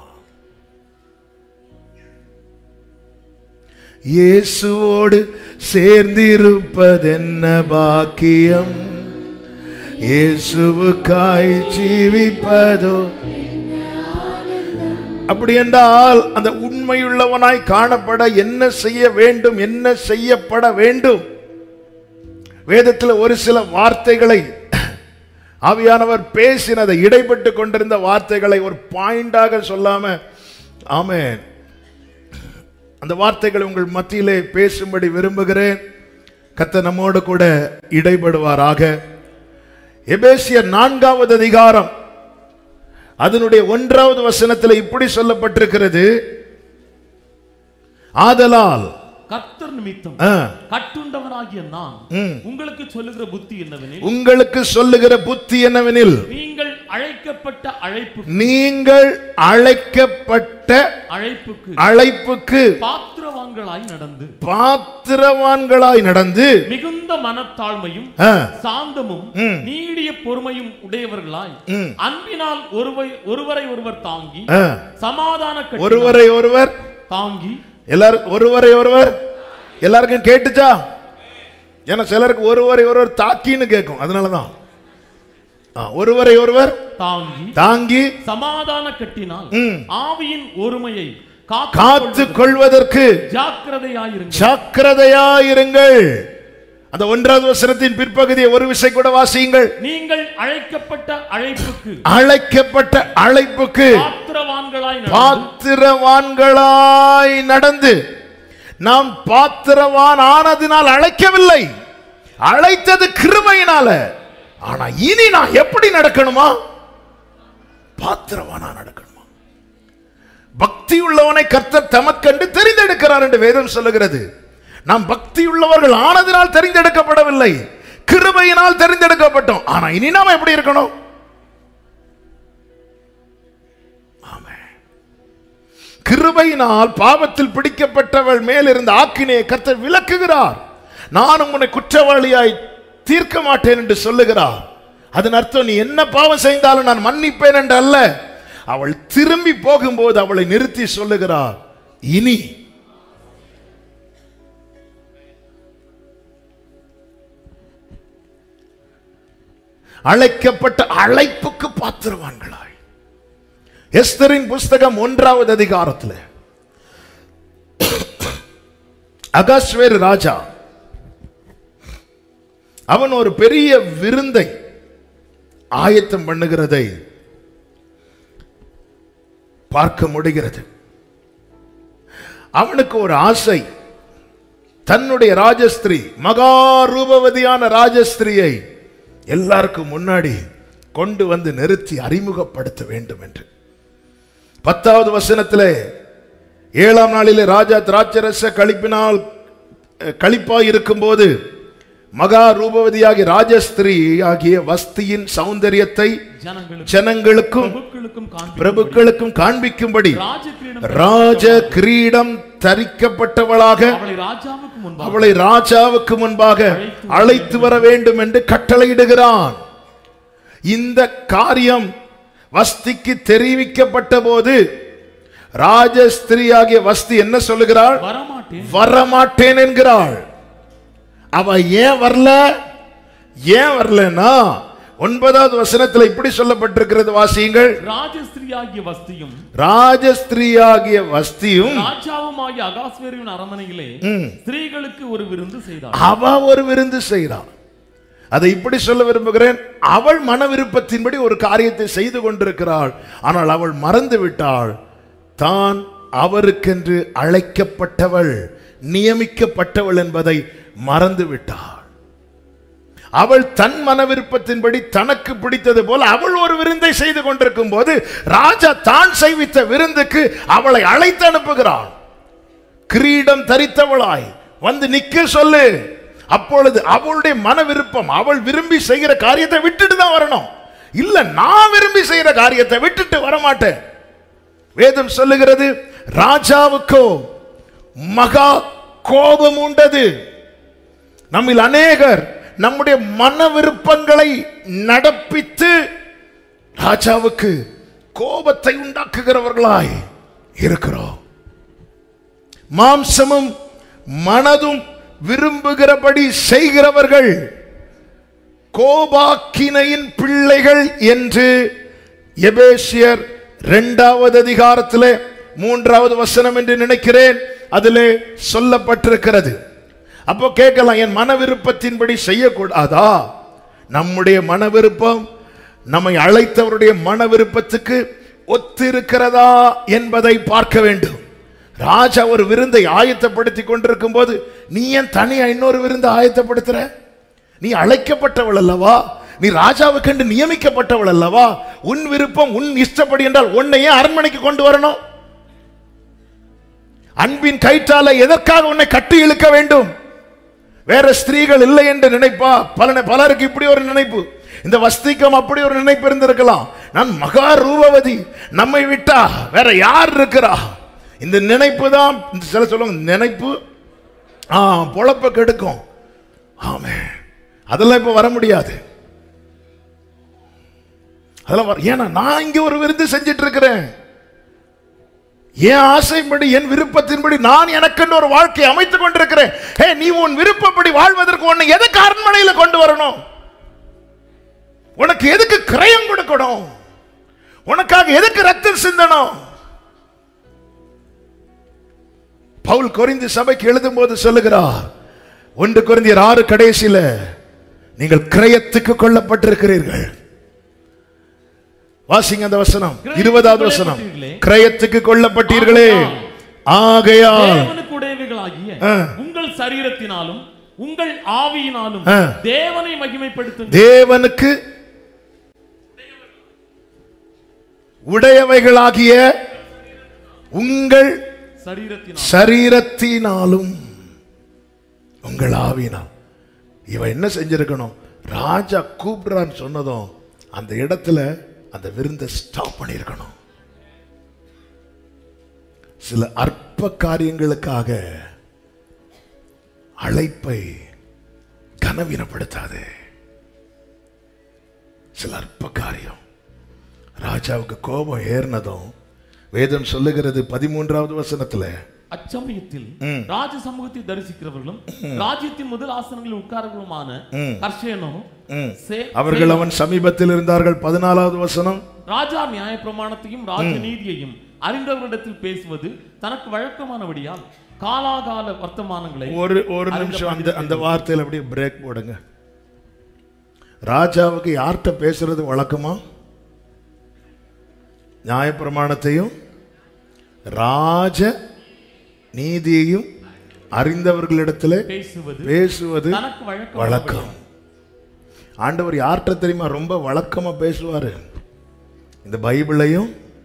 இயேசுவோடு சேர்ந்திருப்பதென்ன பாக்கியம், இயேசுவுக்காய் ஜீவிப்பதோ. அப்படி என்றால் அந்த உண்மையுள்ளவனாய் காணப்பட என்ன செய்ய வேண்டும், என்ன செய்யப்பட வேண்டும்? வேதத்தில் ஒரு சில வார்த்தைகளை ஆவியானவர் பேசினதை, இடைப்பட்டு கொண்டிருந்த வார்த்தைகளை ஒரு பாயிண்டாக சொல்லாம, ஆமென், அந்த வார்த்தைகளை உங்கள் மத்தியிலே பேசும்படி விரும்புகிறேன். கர்த்தர் நம்மோடு கூட இடைபடுவாராக. எபேசியர் நான்காவது அதிகாரம் அதனுடைய ஒன்றாவது வசனத்தில் இப்படி சொல்லப்பட்டிருக்கிறது, ஆதலால் கர்த்தர் நிமித்தம் கட்டுண்டவனாகிய நான் உங்களுக்கு சொல்லுகிற புத்தி என்னவெனில் உங்களுக்கு சொல்லுகிற புத்தி என்னவெனில் நீங்கள் அழைக்கப்பட்ட அழைப்பு நீங்கள் அழைக்கப்பட்ட அழைப்புக்கு அழைப்புக்கு பாத்திரவான்களாய் நடந்து பாத்திரவான்களாய் நடந்து மிகுந்த மனத்தாழ்மையும் சாந்தமும் நீடிய பொறுமையும் உடையவர்களாய் அன்பினால் ஒருவரை ஒருவர் தாங்கி சமாதான ஒருவரை ஒருவர் தாங்கி எல்லாரும் ஒருவரை ஒருவர் எல்லாருக்கும் கேட்டுச்சா? ஏன்னா சிலருக்கு ஒருவரை ஒருவர் தாக்கின்னு கேட்கும். அதனாலதான் ஒருவரை ஒருவர் தாங்கி தாங்கி சமாதான கட்டினால் ஆவியின் ஒருமையை காத்து கொள்வதற்கு ஜாக்கிரதையாயிருங்கள் ஜாக்கிரதையாயிருங்கள். அந்த ஒன்றாவது வசனத்தின் பிற்பகுதியை ஒரு விசை கூட வாசியுங்கள். நீங்கள் அழைக்கப்பட்ட அழைப்புக்கு அழைக்கப்பட்ட அழைப்புக்கு பாத்திரவான்களாய் பாத்திரவான்களாய் நடந்து. நாம் பாத்திரவான் ஆனதினால் அழைக்கவில்லை, அழைத்தது கிருபையினால. ஆனா இனி நான் எப்படி நடக்கணுமா? பாத்திரவானா நடக்கணுமா? பக்தி உள்ளவனை கர்த்தர் தமக்கென்று தெரிந்தெடுக்கிறார் என்று வேதம் சொல்லுகிறது. நாம் பக்தி உள்ளவர்கள் ஆனதினால் தெரிந்தெடுக்கப்படவில்லை, கிருபையினால் தெரிந்தெடுக்கப்பட்டோம். ஆனா இனி நாம எப்படி இருக்கணும்? கிருபையினால் பாவத்தில் பிடிக்கப்பட்டவள் மேல் இருந்த ஆக்கினையை கர்த்தர் விலக்குகிறார். நான் உன்னை குற்றவாளியாய் தீர்க்க மாட்டேன் என்று சொல்லுகிறார். அதன் அர்த்தம் நீ என்ன பாவம் செய்தாலும் நான் மன்னிப்பேன் என்று அல்ல. அவள் திரும்பி போகும்போது அவளை நிறுத்தி சொல்லுகிறார், இனி அழைக்கப்பட்ட அழைப்புக்கு பாத்திரவான்களாய். எஸ்தரின் புஸ்தகம் ஒன்றாவது அதிகாரத்தில் அகாஸ்வேரு ராஜா அவன் ஒரு பெரிய விருந்தை ஆயத்தம் பண்ணுகிறதை பார்க்க முடிகிறது. அவனுக்கு ஒரு ஆசை, தன்னுடைய ராஜஸ்திரீ, மகா ரூபவதியான ராஜஸ்திரியை எல்லாருக்கும் முன்னாடி கொண்டு வந்து நிறுத்தி அறிமுகப்படுத்த வேண்டும் என்று. பத்தாவது வசனத்திலே ஏழாம் நாளிலே ராஜா திராட்சரச கழிப்பினால் கழிப்பாய் இருக்கும் போது மகா ரூபவதியாகிய ராஜஸ்திரீ ஆகிய வஸ்தியின் சௌந்தரியத்தை ஜனங்களுக்கும் பிரபுக்களுக்கும் காண்பிக்கும்படி ராஜ கிரீடம் தரிக்கப்பட்டவளாக அவளை ராஜாவுக்கு முன்பாக அழைத்து வர வேண்டும் என்று கட்டளையிடுகிறான். இந்த காரியம் வஸ்திக்கு தெரிவிக்கப்பட்ட போது ராஜஸ்திரியாகிய வஸ்தி என்ன சொல்லுகிறாள்? வரமாட்டேன் என்கிறாள். அவ ஏன் வரல? ஏன் வரலன்னா ஒன்பதாவது வசனத்தில் இப்படி சொல்லப்பட்டிருக்கிறது, வாசியுங்கள். ராஜஸ்திரியாகிய வஸ்தியும் ராஜஸ்திரியாகிய வஸ்தியும் ராஜாவுமாகிய அகாஸ்வேருவின் அரண்மனையிலே ஸ்திரீகளுக்கு ஒரு விருந்து செய்தாள். அவ ஒரு விருந்து செய்தாள். அதை இப்படி சொல்ல விரும்புகிறேன், அவள் மன விருப்பத்தின்படி ஒரு காரியத்தை செய்து கொண்டிருக்கிறாள். ஆனால் அவள் மறந்து விட்டாள், தான் அவருக்கென்று அழைக்கப்பட்டவள், நியமிக்கப்பட்டவள் என்பதை மறந்து விட்டாள். அவள் தன் மன விருப்பத்தின்படி தனக்கு பிடித்தது போல அவள் ஒரு விருந்தை செய்து கொண்டிருக்கும் போது ராஜா தான் செய்வித்த விருந்துக்கு அவளை அழைத்து அனுப்புகிறான். கிரீடம் தரித்தவளாய் வந்து நிக்க சொல்லு. அப்பொழுது அவளுடைய மன விருப்பம், அவள் விரும்பி செய்கிற காரியத்தை விட்டுட்டு தான் வரணும். இல்ல, நான் விரும்பி செய்கிற காரியத்தை விட்டுட்டு வரமாட்டேன். வேதம் சொல்லுகிறது, ராஜாவுக்கோ மகா கோபம் உண்டது. நம்மில் அநேகர் நம்முடைய மன விருப்பங்களை நடப்பித்து ராஜாவுக்கு கோபத்தை உண்டாக்குகிறவர்களாய் இருக்கிறோம். மாம்சமும் மனதும் விரும்புகிறபடி செய்கிறவர்கள் கோபாக்கினையின் பிள்ளைகள் என்று எபேசியர் இரண்டாவது அதிகாரத்திலே மூன்றாவது வசனம் என்று நினைக்கிறேன், அதிலே சொல்லப்பட்டிருக்கிறது. அப்போ கேட்கலாம், என் மன விருப்பத்தின்படி செய்யக்கூடாதா? நம்முடைய மன விருப்பம் நம்மை அழைத்தவருடைய மன விருப்பத்துக்கு ஒத்திருக்கிறதா என்பதை பார்க்க வேண்டும். ராஜா ஒரு விருந்தை ஆயத்தப்படுத்தி கொண்டிருக்கும் போது நீ ஏன் தனியா இன்னொரு விருந்தை ஆயத்தப்படுத்துற? நீ அழைக்கப்பட்டவள் அல்லவா? நீ ராஜாவுக்கென்று நியமிக்கப்பட்டவள் அல்லவா? உன் விருப்பம் உன் இஷ்டப்படி என்றால் உன்னையே அரண்மனைக்கு கொண்டு வரணும். அன்பின் கயிற்றால எதற்காக உன்னை கட்டி இழுக்க வேண்டும்? வேற ஸ்திரீகள் இல்லை என்று நினைப்பா? பல பலருக்கு இப்படி ஒரு நினைப்பு. இந்த வஸ்திகம் அப்படி ஒரு நினைப்பு இருந்திருக்கலாம். நான் மகா ரூபவதி, நம்மை விட்டா வேற யார் இருக்கிறா? இந்த நினைப்பு தான் சில சொல்லுவாங்க, நினைப்பு ஆ பொழப்ப கெடுக்கும். ஆமே, அதெல்லாம் இப்ப வர முடியாது. அதெல்லாம் ஏன்னா நான் இங்க ஒரு விருந்து செஞ்சிட்டு இருக்கிறேன். என் ஆசைப்படி என் விருப்பத்தின்படி நான் எனக்கென்று ஒரு வாழ்க்கையை அமைத்துக் கொண்டிருக்கிறேன். ஹே, நீ உன் விருப்பப்படி வாழ்வதற்கு உன்னை எதுக்கு அரண்மனையில் கொண்டு வரணும்? உனக்கு எதுக்கு கிரயம் கொடுக்கணும்? உனக்காக எதுக்கு ரத்தம் சிந்தணும்? பவுல் கொரிந்து சபைக்கு எழுதும் போது சொல்லுகிறார், ஒன்று கொரிந்தியர் ஆறு கடைசியில, நீங்கள் கிரயத்துக்கு கொல்லப்பட்டிருக்கிறீர்கள். வாசிங்க அந்த வசனம், இருபதாவது வசனம். கிரயத்துக்கு கொல்லப்பட்டீர்களே, ஆகையால் தேவனுக்குடையவைகளாகிய உங்கள் சரீரத்தினாலும் உங்கள் ஆவியினாலும் தேவனை மகிமைப்படுத்துங்கள். தேவனுக்கு உடையவைகளாகிய உங்கள் சரீரத்தினாலும் உங்கள் ஆவியினால். இவன் என்ன செஞ்சிருக்கணும்? ராஜா கூப்பிடுறான்னு சொன்னதும் அந்த இடத்துல அந்த விருந்தை ஸ்டாப் பண்ணியிருக்கணும். சில அற்ப காரியங்களுக்காக அழைப்பை கனவீனப்படுத்தாது. சில அற்ப காரியம். ராஜாவுக்கு கோபம் ஏறினதும் வேதம் சொல்லுகிறது பதிமூன்றாவது வசனத்துல, அச்சமயத்தில் ராஜ சமூகத்தை தரிசிக்கிறவர்களும் ராஜ்யத்தின் முதல் ஆசனங்களில் உட்காரங்களுமான கர்ஷேனோ அவர்கள் அவன் சமீபத்தில் இருந்தார்கள். பதினாலாவது வசனம், ராஜா நியாய பிரமாணத்தையும் ராஜ நீதியையும் அறிந்தவர்களிடத்தில் பேசுவது தனக்கு வழக்கமானபடியால் காலாகால வர்த்தமானங்களை. ஒரு ஒரு நிமிஷம் அந்த அந்த வார்த்தையில் அப்படியே பிரேக் போடுங்க. ராஜாவுக்கு யார்கிட்ட பேசுறது வழக்கமா? நியாய பிரமாணத்தையும் ராஜ நீதியையும் அறிந்தவர்களிடத்தில் பேசுவது வழக்கம். ஆண்டவர் யார்கிட்ட தெரியுமா ரொம்ப வழக்கமா பேசுவாரு? இந்த பைபிளையும்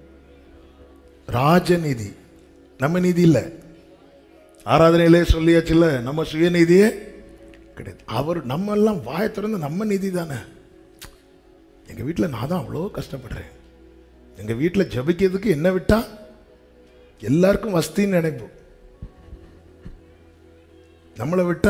ராஜநீதி, நம்ம நீதி இல்லை, ஆராதனையிலே சொல்லியாச்சுல்ல, நம்ம சுயநீதியே கிடையாது. அவர் நம்ம எல்லாம் வாயை திறந்து நம்ம நீதி தானே. எங்க வீட்டில் நான் தான் அவ்வளோ கஷ்டப்படுறேன். எங்க வீட்டில் ஜபிக்கிறதுக்கு என்ன விட்டா எல்லாருக்கும் வசதின்னு நினைப்போம். நம்மளை விட்டா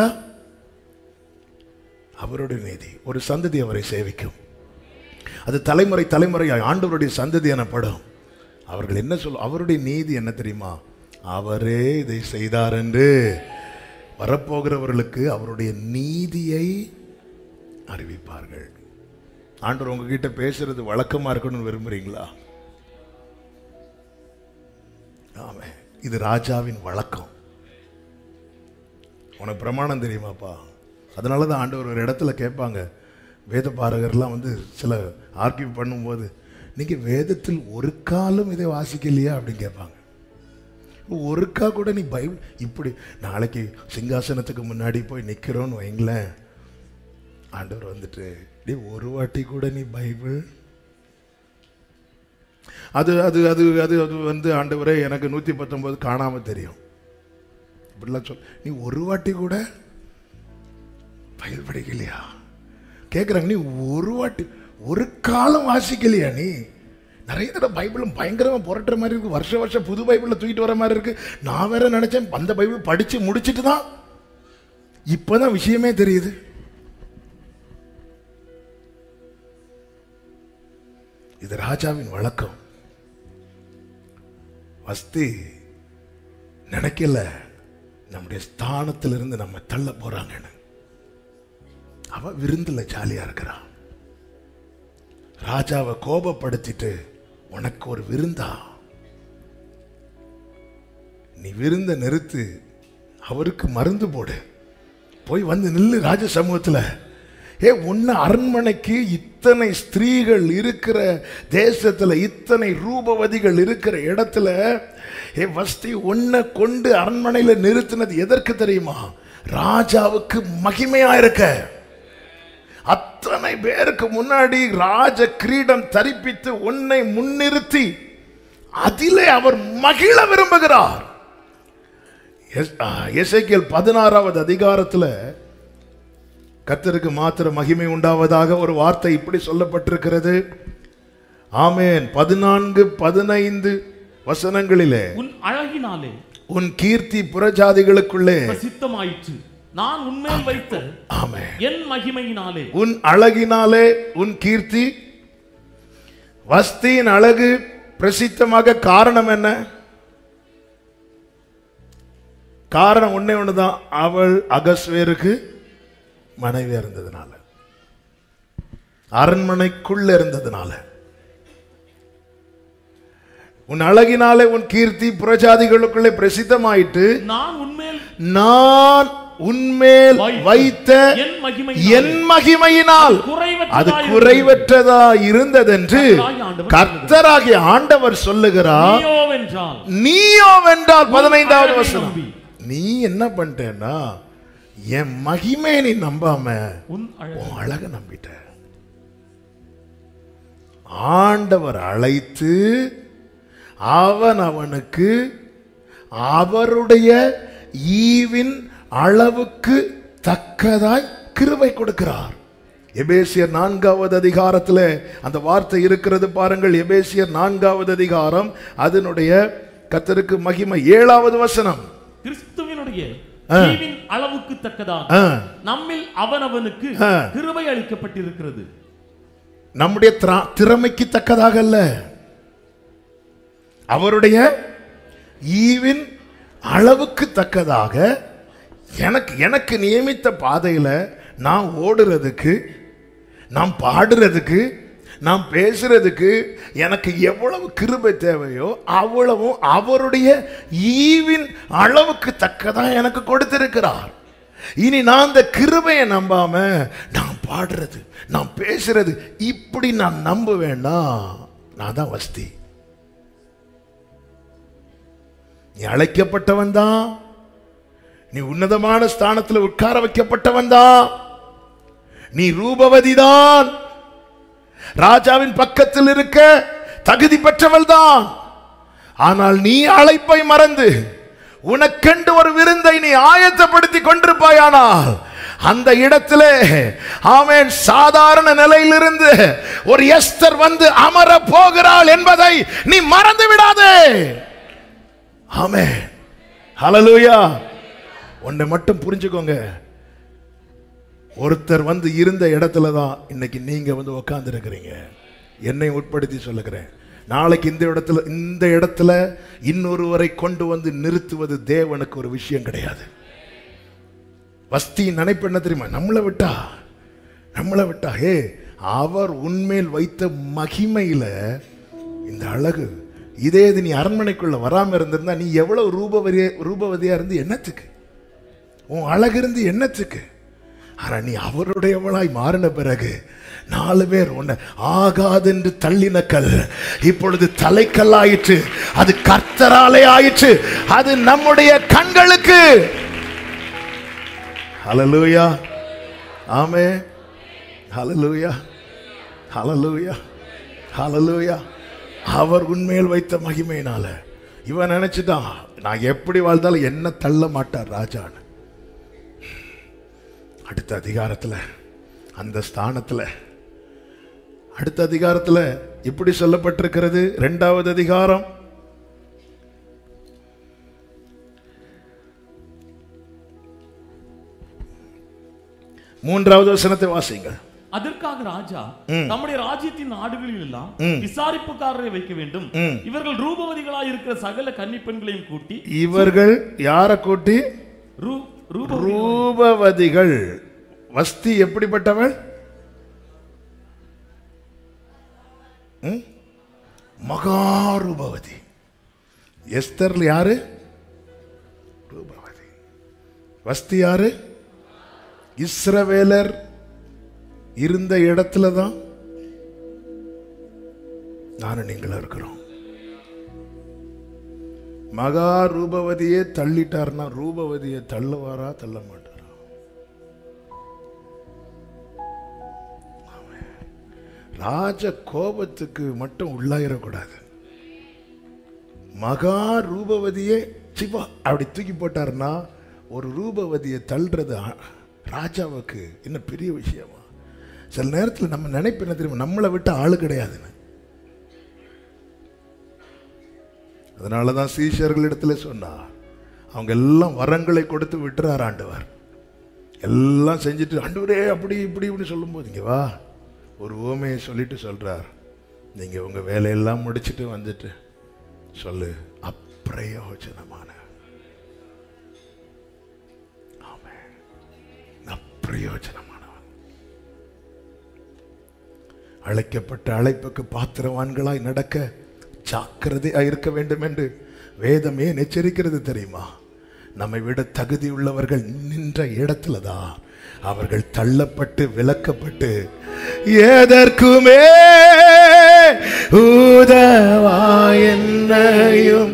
அவருடைய நீதி ஒரு சந்ததி அவரை சேவிக்கும். அது தலைமுறை தலைமுறையாய் ஆண்டவருடைய சந்ததி எனப்படும். அவர்கள் என்ன சொல்ல, அவருடைய நீதி என்ன தெரியுமா? அவரே இதை செய்தார் என்று வரப்போகிறவர்களுக்கு அவருடைய நீதியை அறிவிப்பார்கள். ஆண்டவர் உங்ககிட்ட பேசுறது வழக்கமா இருக்கணும்னு விரும்புறீங்களா? ஆமே, இது ராஜாவின் வழக்கம். உனக்கு பிரமாணம் தெரியுமாப்பா? அதனால தான் ஆண்டவர் ஒரு இடத்துல கேட்பாங்க, வேத பாரகர்லாம் வந்து சில ஆர்கியூ பண்ணும்போது, நீங்கள் வேதத்தில் ஒரு காலம் இதை வாசிக்கலையா அப்படின்னு கேட்பாங்க. ஒருக்கா கூட நீ பைபிள் இப்படி நாளைக்கு சிங்காசனத்துக்கு முன்னாடி போய் நிற்கிறோன்னு வைங்களேன், ஆண்டவர் வந்துட்டு, நீ ஒரு வாட்டி கூட நீ பைபிள் அது அது அது அது அது வந்து ஆண்டவரே எனக்கு நூற்றி பத்தொன்பது காணாம தெரியும் இப்படிலாம் சொல். நீ ஒரு வாட்டி கூட பைபிள் படிக்கலையா கேட்குறாங்க. நீ ஒரு வாட்டி ஒரு காலம் வாசிக்கலையா? நீ நிறைய தடவை பைபிளும் பயங்கரமாக புரட்டுற மாதிரி இருக்கு. வருஷ வருஷம் புது பைபிளில் தூக்கிட்டு வர மாதிரி இருக்கு. நான் வேற நினைச்சேன் அந்த பைபிள் படிச்சு முடிச்சுட்டு தான் இப்போதான் விஷயமே தெரியுது. இது ராஜாவின் வழக்கம். வஸ்தி நினைக்கல நம்முடைய ஸ்தானத்திலிருந்து நம்ம தள்ள போறாங்கன்னு. அவ விருந்துல ஜாலியா இருக்கிறான். ராஜாவை கோபப்படுத்திட்டு உனக்கு ஒரு விருந்தா? நீ விருந்த நிறுத்து, அவருக்கு மருந்து போடு, போய் வந்து நில்லு ராஜ சமூகத்துல. ஏ உன்ன அரண்மனைக்கு இத்தனை ஸ்திரீகள் இருக்கிற தேசத்துல, இத்தனை ரூபவதிகள் இருக்கிற இடத்துல, ஏ வஸ்தி உன்னை கொண்டு அரண்மனையில நிறுத்தினது எதற்கு தெரியுமா? ராஜாவுக்கு மகிமையா இருக்க. அத்தனை பேருக்கு முன்னாடி ராஜ கிரீடம் தரிப்பித்து உன்னை முன்னிறுத்தி அதிலே அவர் மகிழ விரும்புகிறார். எசேக்கியேல் பதினாறாவது அதிகாரத்தில் கர்த்தருக்கு மாத்திர மகிமை உண்டாவதாக ஒரு வார்த்தை இப்படி சொல்லப்பட்டிருக்கிறது. ஆமென். பதினான்கு பதினைந்து வசனங்களிலே, உன் அழகினாலே உன் கீர்த்தி புறஜாதிகளுக்குள்ளே பிரசித்தமாயிற்று. நான் உன்மேல் வைத்த ஆமென் என் மகிமையினாலே, உன் அழகினாலே உன் கீர்த்தி. வஸ்தியின் அழகு பிரசித்தமாக காரணம் என்ன? காரணம் ஒன்னே ஒண்ணுதான், அவள் அகஸ்வேருக்கு மனைவியா இருந்ததுனால, அரண்மனைக்குள்ள இருந்ததுனால. உன் அழகினாலே உன் கீர்த்தி புறஜாதிகளுக்குள்ளே பிரசித்தமாயிட்டு, நான் உன்மேல் நான் உன்மேல் வைத்த என் மகிமையினால் அது குறைவற்றதா இருந்ததென்று கர்த்தராகிய ஆண்டவர் சொல்லுகிறார். நீயோ வென்றால் பதினைந்தாவது வசனம், நீ என்ன பண்ணிட்டேன்னா என் மகிமை நீ நம்பாம உன் அழக நம்பிட்ட. ஆண்டவர் அழைத்து அவன் அவனுக்கு அவருடைய ஈவின் அளவுக்கு தக்கதாய் கிருபை கொடுக்கிறார். எபேசியர் நான்காவது அதிகாரத்தில் அந்த வார்த்தை இருக்கிறது பாருங்கள். எபேசியர் நான்காவது அதிகாரம் அதனுடைய கர்த்தருக்கு மகிமை ஏழாவது வசனம். கிறிஸ்துவினுடைய ஈவின் அளவுக்கு தக்கதாக நம்மில் அவனவனுக்கு கிருபை அளிக்கப்பட்டிருக்கிறது. நம்முடைய திறமைக்கு தக்கதாக அல்ல, அவருடைய ஈவின் அளவுக்கு தக்கதாக எனக்கு எனக்கு நியமித்த பாதையில நான் ஓடுறதுக்கு, நான் பாடுறதுக்கு, நான் பேசுறதுக்கு எனக்கு எவ்வளவு கிருபை தேவையோ அவ்வளவும் அவருடைய ஈவின் அளவுக்கு தக்கதான் எனக்கு கொடுத்திருக்கிறார். இனி நான் அந்த கிருபையை நம்பாம நான் பாடுறது, நான் பேசுறது இப்படி நான் நம்புவேன்னா நான் தான் வஸ்தி. நீ அழைக்கப்பட்டவன் தான், நீ உன்னதமான ஸ்தானத்தில் உட்கார வைக்கப்பட்டவன் தான், நீ ரூபவதி தான், ராஜாவின் பக்கத்தில் இருக்க தகுதி பெற்றவள் தான். ஆனால் நீ அழைப்பை மறந்து உனக்கென்று ஒரு விருந்தை நீ ஆயத்தப்படுத்தி கொண்டிருப்பாயானால் அந்த இடத்திலே ஆமென் சாதாரண நிலையிலிருந்து ஒரு எஸ்தர் வந்து அமர போகிறாள் என்பதை நீ மறந்து விடாதே. ஆமென், ஹல்லேலூயா. ஒன்றை மட்டும் புரிஞ்சுக்கோங்க, ஒருத்தர் வந்து இருந்த இடத்துல தான் இன்னைக்கு நீங்க வந்து உட்கார்ந்து இருக்கிறீங்க. என்னை உட்படுத்தி சொல்லுகிறேன், நாளைக்கு இந்த இடத்துல இந்த இடத்துல இன்னொருவரை கொண்டு வந்து நிறுத்துவது தேவனுக்கு ஒரு விஷயம் கிடையாது. வஸ்தி நினைப்பு என்ன தெரியுமா? நம்மளை விட்டா நம்மளை விட்டா ஹே அவர் உன்மேல் வைத்த மகிமையில இந்த அழகு, இதே இது நீ அரண்மனைக்குள்ள வராம இருந்திருந்தா நீ எவ்வளவு ரூபவதிய ரூபவதியா இருந்து என்னத்துக்கு? உன் அழகு இருந்து என்னத்துக்கு? ஆனா நீ அவருடையவளாய் மாறின பிறகு நாலு பேர் உன்னை ஆகாதென்று தள்ளின கல் இப்பொழுது தலைக்கல்லாயிற்று. அது கர்த்தராலே ஆயிற்று. அது நம்முடைய கண்களுக்கு. ஹல்லேலூயா, ஆமென். ஹல்லேலூயா, ஹல்லேலூயா, ஹல்லேலூயா. அவர் உண்மையில் வைத்த மகிமையினால இவன் நினைச்சுட்டான், நான் எப்படி வாழ்ந்தாலும் என்ன தள்ள மாட்டார் ராஜான்னு. அடுத்த அதிகாரத்தில் அந்த ஸ்தானத்தில் அடுத்த அதிகாரத்தில் இப்படி சொல்லப்பட்டிருக்கிறது. இரண்டாவது அதிகாரம் மூன்றாவது வசனத்தை வாசிங்கள். அதற்காக ராஜா நம்முடைய ராஜ்யத்தின் நாடுகளில் எல்லாம் விசாரிப்புக்காரரை வைக்க வேண்டும். இவர்கள் ரூபவதிகளாய் இருக்கிற சகல கன்னி பெண்களையும் கூட்டி. இவர்கள் யாரை கூட்டி? ரூபவதிகள். வஸ்தி எப்படிப்பட்டவள்? மகாரூபவதி. எஸ்தர்ல யாரு? ரூபவதி. வஸ்தி யாரு? இஸ்ரவேலர் இருந்த இடத்துல தான் நானும் நீங்களும் இருக்கிறோம். மகா ரூபவதியே தள்ளிட்டார்னா ரூபவதியை தள்ளுவாரா தள்ள மாட்டாரா? ராஜ கோபத்துக்கு மட்டும் உள்ளாயிடக்கூடாது. மகா ரூபவதியே சிவா அப்படி தூக்கி போட்டார்னா ஒரு ரூபவதியை தள்ளுறது ராஜாவுக்கு என்ன பெரிய விஷயமா? சில நேரத்தில் நம்ம நினைப்பு என்ன தெரியுமா? நம்மளை விட்டு ஆளு கிடையாதுன்னு. அதனாலதான் சீஷர்களிடத்துல சொன்னார், அவங்க எல்லாம் வரங்களை கொடுத்து விட்டுறார் ஆண்டவர். எல்லாம் செஞ்சுட்டு ஆண்டவரே அப்படி இப்படி இப்படி சொல்லும் போது இங்க வா ஒரு ஓமையை சொல்லிட்டு சொல்றார், நீங்க உங்க வேலையெல்லாம் முடிச்சுட்டு வந்துட்டு சொல்லு அப்பிரயோஜனமான அப்பிரயோஜனமானவன். அழைக்கப்பட்ட அழைப்புக்கு பாத்திரவான்களாய் நடக்க ஜாக்கிரதையா இருக்க வேண்டும் என்று வேதம் ஏன் எச்சரிக்கிறது தெரியுமா? நம்மை விட தகுதி உள்ளவர்கள் நின்ற இடத்துலதான் அவர்கள் தள்ளப்பட்டு விலக்கப்பட்டு எதற்குமே உதவா என்னையும்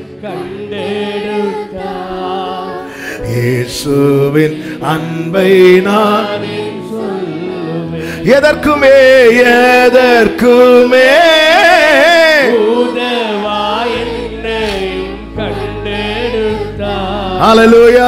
இயேசுவின் அன்பை நான் எதற்குமே எதற்குமே உதவா என்னையும் கண்டெடுத்தார். ஹல்லேலூயா.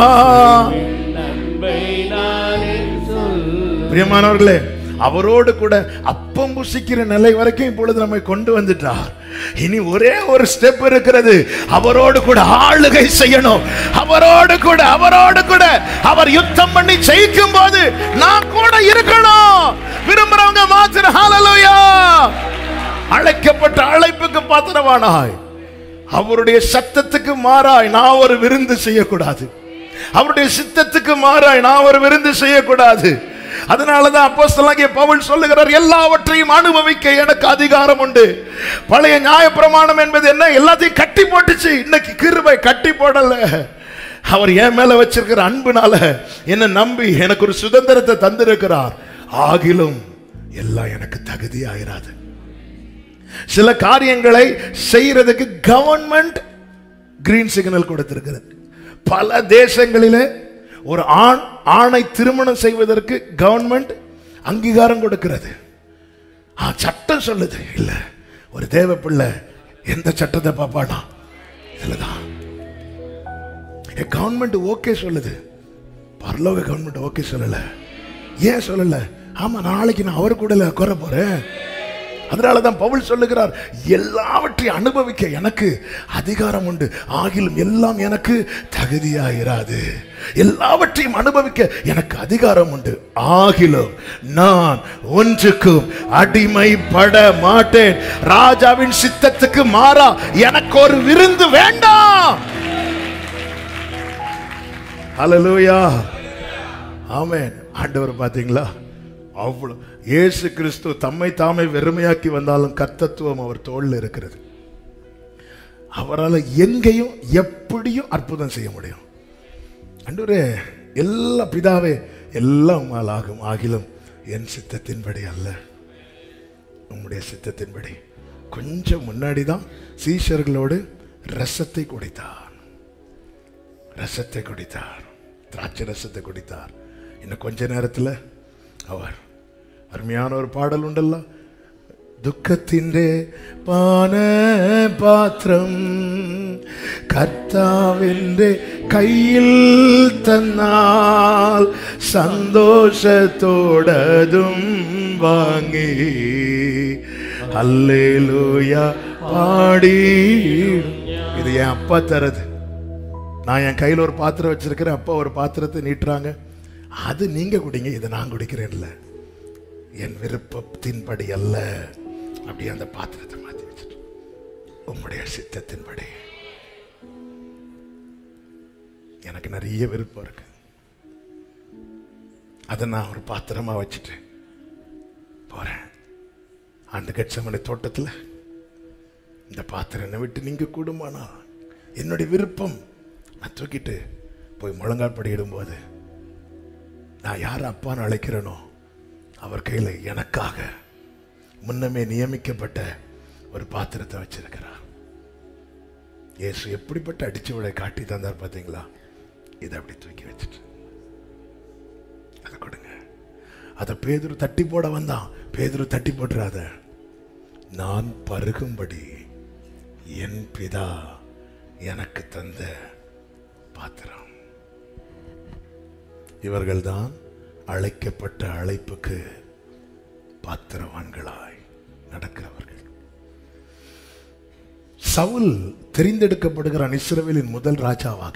பிரியமானவர்களே, அவரோடு கூட அப்பம் புசிக்கிற நிலை வரைக்கும் இப்பொழுது நம்மை கொண்டு வந்துட்டார். இனி ஒரே ஒரு ஸ்டெப் இருக்கிறது, அவரோடு கூட ஆளுகை செய்யணும். அவரோடு கூட அவரோடு கூட அவர் யுத்தம் பண்ணி ஜெயிக்கும் போது நான் கூட இருக்கணும். விரும்புறவங்க மாத்திரம் ஹல்லேலூயா. அழைக்கப்பட்ட அழைப்புக்கு பாத்திரவானாய் அவருடைய சத்தத்துக்கு மாறாய் நான் ஒரு விருந்து செய்யக்கூடாது. அவருடைய சித்தத்துக்கு மாறாய் நான் ஒரு விருந்து செய்யக்கூடாது. அதனாலதான் அப்போஸ்தலனாகிய பவுல் சொல்லுகிறார், எல்லாவற்றையும் அனுபவிக்க எனக்கு அதிகாரம் உண்டு. பழைய நியாயப்பிரமாணம் என்பது என்ன? எல்லாத்தையும் கட்டி போட்டுச்சு. இன்னைக்கு கிருபை கட்டி போடல. அவர் என் மேல வச்சிருக்கிற அன்புனால என்ன நம்பி எனக்கு ஒரு சுதந்திரத்தை தந்திருக்கிறார். ஆகிலும் எல்லாம் எனக்கு தகுதி ஆயிராது. சில காரியங்களை செய்யறதுக்கு கவர்மெண்ட் கிரீன் சிக்னல் கொடுத்திருக்கிறது. பல தேசங்களிலே ஒரு ஆண் ஆணை திருமணம் செய்வதற்கு கவர்மெண்ட் அங்கீகாரம் கொடுக்கிறது. சட்டம் சொல்லுது இல்ல, ஒரு தேவ பிள்ளை எந்த சட்டத்தை பாப்பானா இதுலதான் கவர்மெண்ட் ஓகே சொல்லுது. பரலோக கவர்மெண்ட் ஓகே சொல்லல. ஏன் சொல்லல? ஆமா, நாளைக்கு நான் அவர் கூட குறை போறேன். அதனாலதான் பவுல் சொல்லுகிறார், எல்லாவற்றையும் அனுபவிக்க எனக்கு அதிகாரம் உண்டு. ஆகிலும் எல்லாம் எனக்கு தகுதியாயிராது. எல்லாவற்றையும் அனுபவிக்க எனக்கு அதிகாரம் உண்டு. ஆகிலும் நான் ஒன்றுக்கும் அடிமைப்பட மாட்டேன். ராஜாவின் சித்தத்துக்கு மாறா எனக்கு ஒரு விருந்து வேண்டாம். ஹல்லேலூயா. ஆமென். ஆண்டவர் பாத்தீங்களா, அவ்வளவு இயேசு கிறிஸ்து தம்மை தாமே வெறுமையாக்கி வந்தாலும் கர்த்தத்துவம் அவர் தோளில் இருக்கிறது. அவரால் எங்கேயும் எப்படியும் அற்புதம் செய்ய முடியும். ஆண்டவரே, எல்லா பிதாவே எல்லாம் ஆகும். ஆகிலும் என் சித்தத்தின்படி அல்ல, உம்முடைய சித்தத்தின்படி. கொஞ்சம் முன்னாடி தான் சீஷர்களோடு ரசத்தை குடித்தார். ரசத்தை குடித்தார், திராட்சை ரசத்தை குடித்தார். இன்னும் கொஞ்ச நேரத்தில் அவர் அருமையான ஒரு பாடல் உண்டல்ல, துக்கத்திൻ്റെ പാനപാത്രം കർത്താവിൻ്റെ കയ്യിൽ തന്നാൽ സന്തോഷത്തോടതും വാങ്ങി ഹല്ലേലൂയ പാടി. இது என் அப்பா தரது. நான் என் கையில் ஒரு பாத்திரம் வச்சிருக்கிறேன், அப்பா ஒரு பாத்திரத்தை நீட்டுறாங்க, அது நீங்க குடிங்க, இதை நான் குடிக்கிறேன்ல, என் விருப்பத்தின்படி அல்ல. அப்படி அந்த பாத்திரத்தை மாற்றி வச்சுட்டு உம்முடைய சித்தத்தின்படி. எனக்கு நிறைய விருப்பம் இருக்கு, அதை நான் ஒரு பாத்திரமா வச்சுட்டு போறேன். அந்த கெட்சமனே தோட்டத்தில் இந்த பாத்திரம் என்னை விட்டு நீங்க கூடுமானா என்னுடைய விருப்பம் நான் தூக்கிட்டு போய் முழங்கால் படியிடும்போது நான் யார் அப்பான்னு அழைக்கிறேனோ அவர் கையில் எனக்காக முன்னமே நியமிக்கப்பட்ட ஒரு பாத்திரத்தை வச்சிருக்கிறார். இயேசு எப்படிப்பட்ட அடிச்சு விட காட்டி தந்தார் பார்த்தீங்களா? இதை அப்படி தூக்கி வச்சுட்டு அதை கொடுங்க. அதை பேதுரு தட்டி போட வந்தான். பேதுரு தட்டி போட்டுறாத, நான் பருகும்படி என் பிதா எனக்கு தந்த பாத்திரம். இவர்கள்தான் அழைக்கப்பட்ட அழைப்புக்கு பாத்திரவான்களாய் நடக்கிறவர்கள். சவுல் தெரிந்தெடுக்கப்படுகிறான் இஸ்ரவேலின் முதல் ராஜாவாக.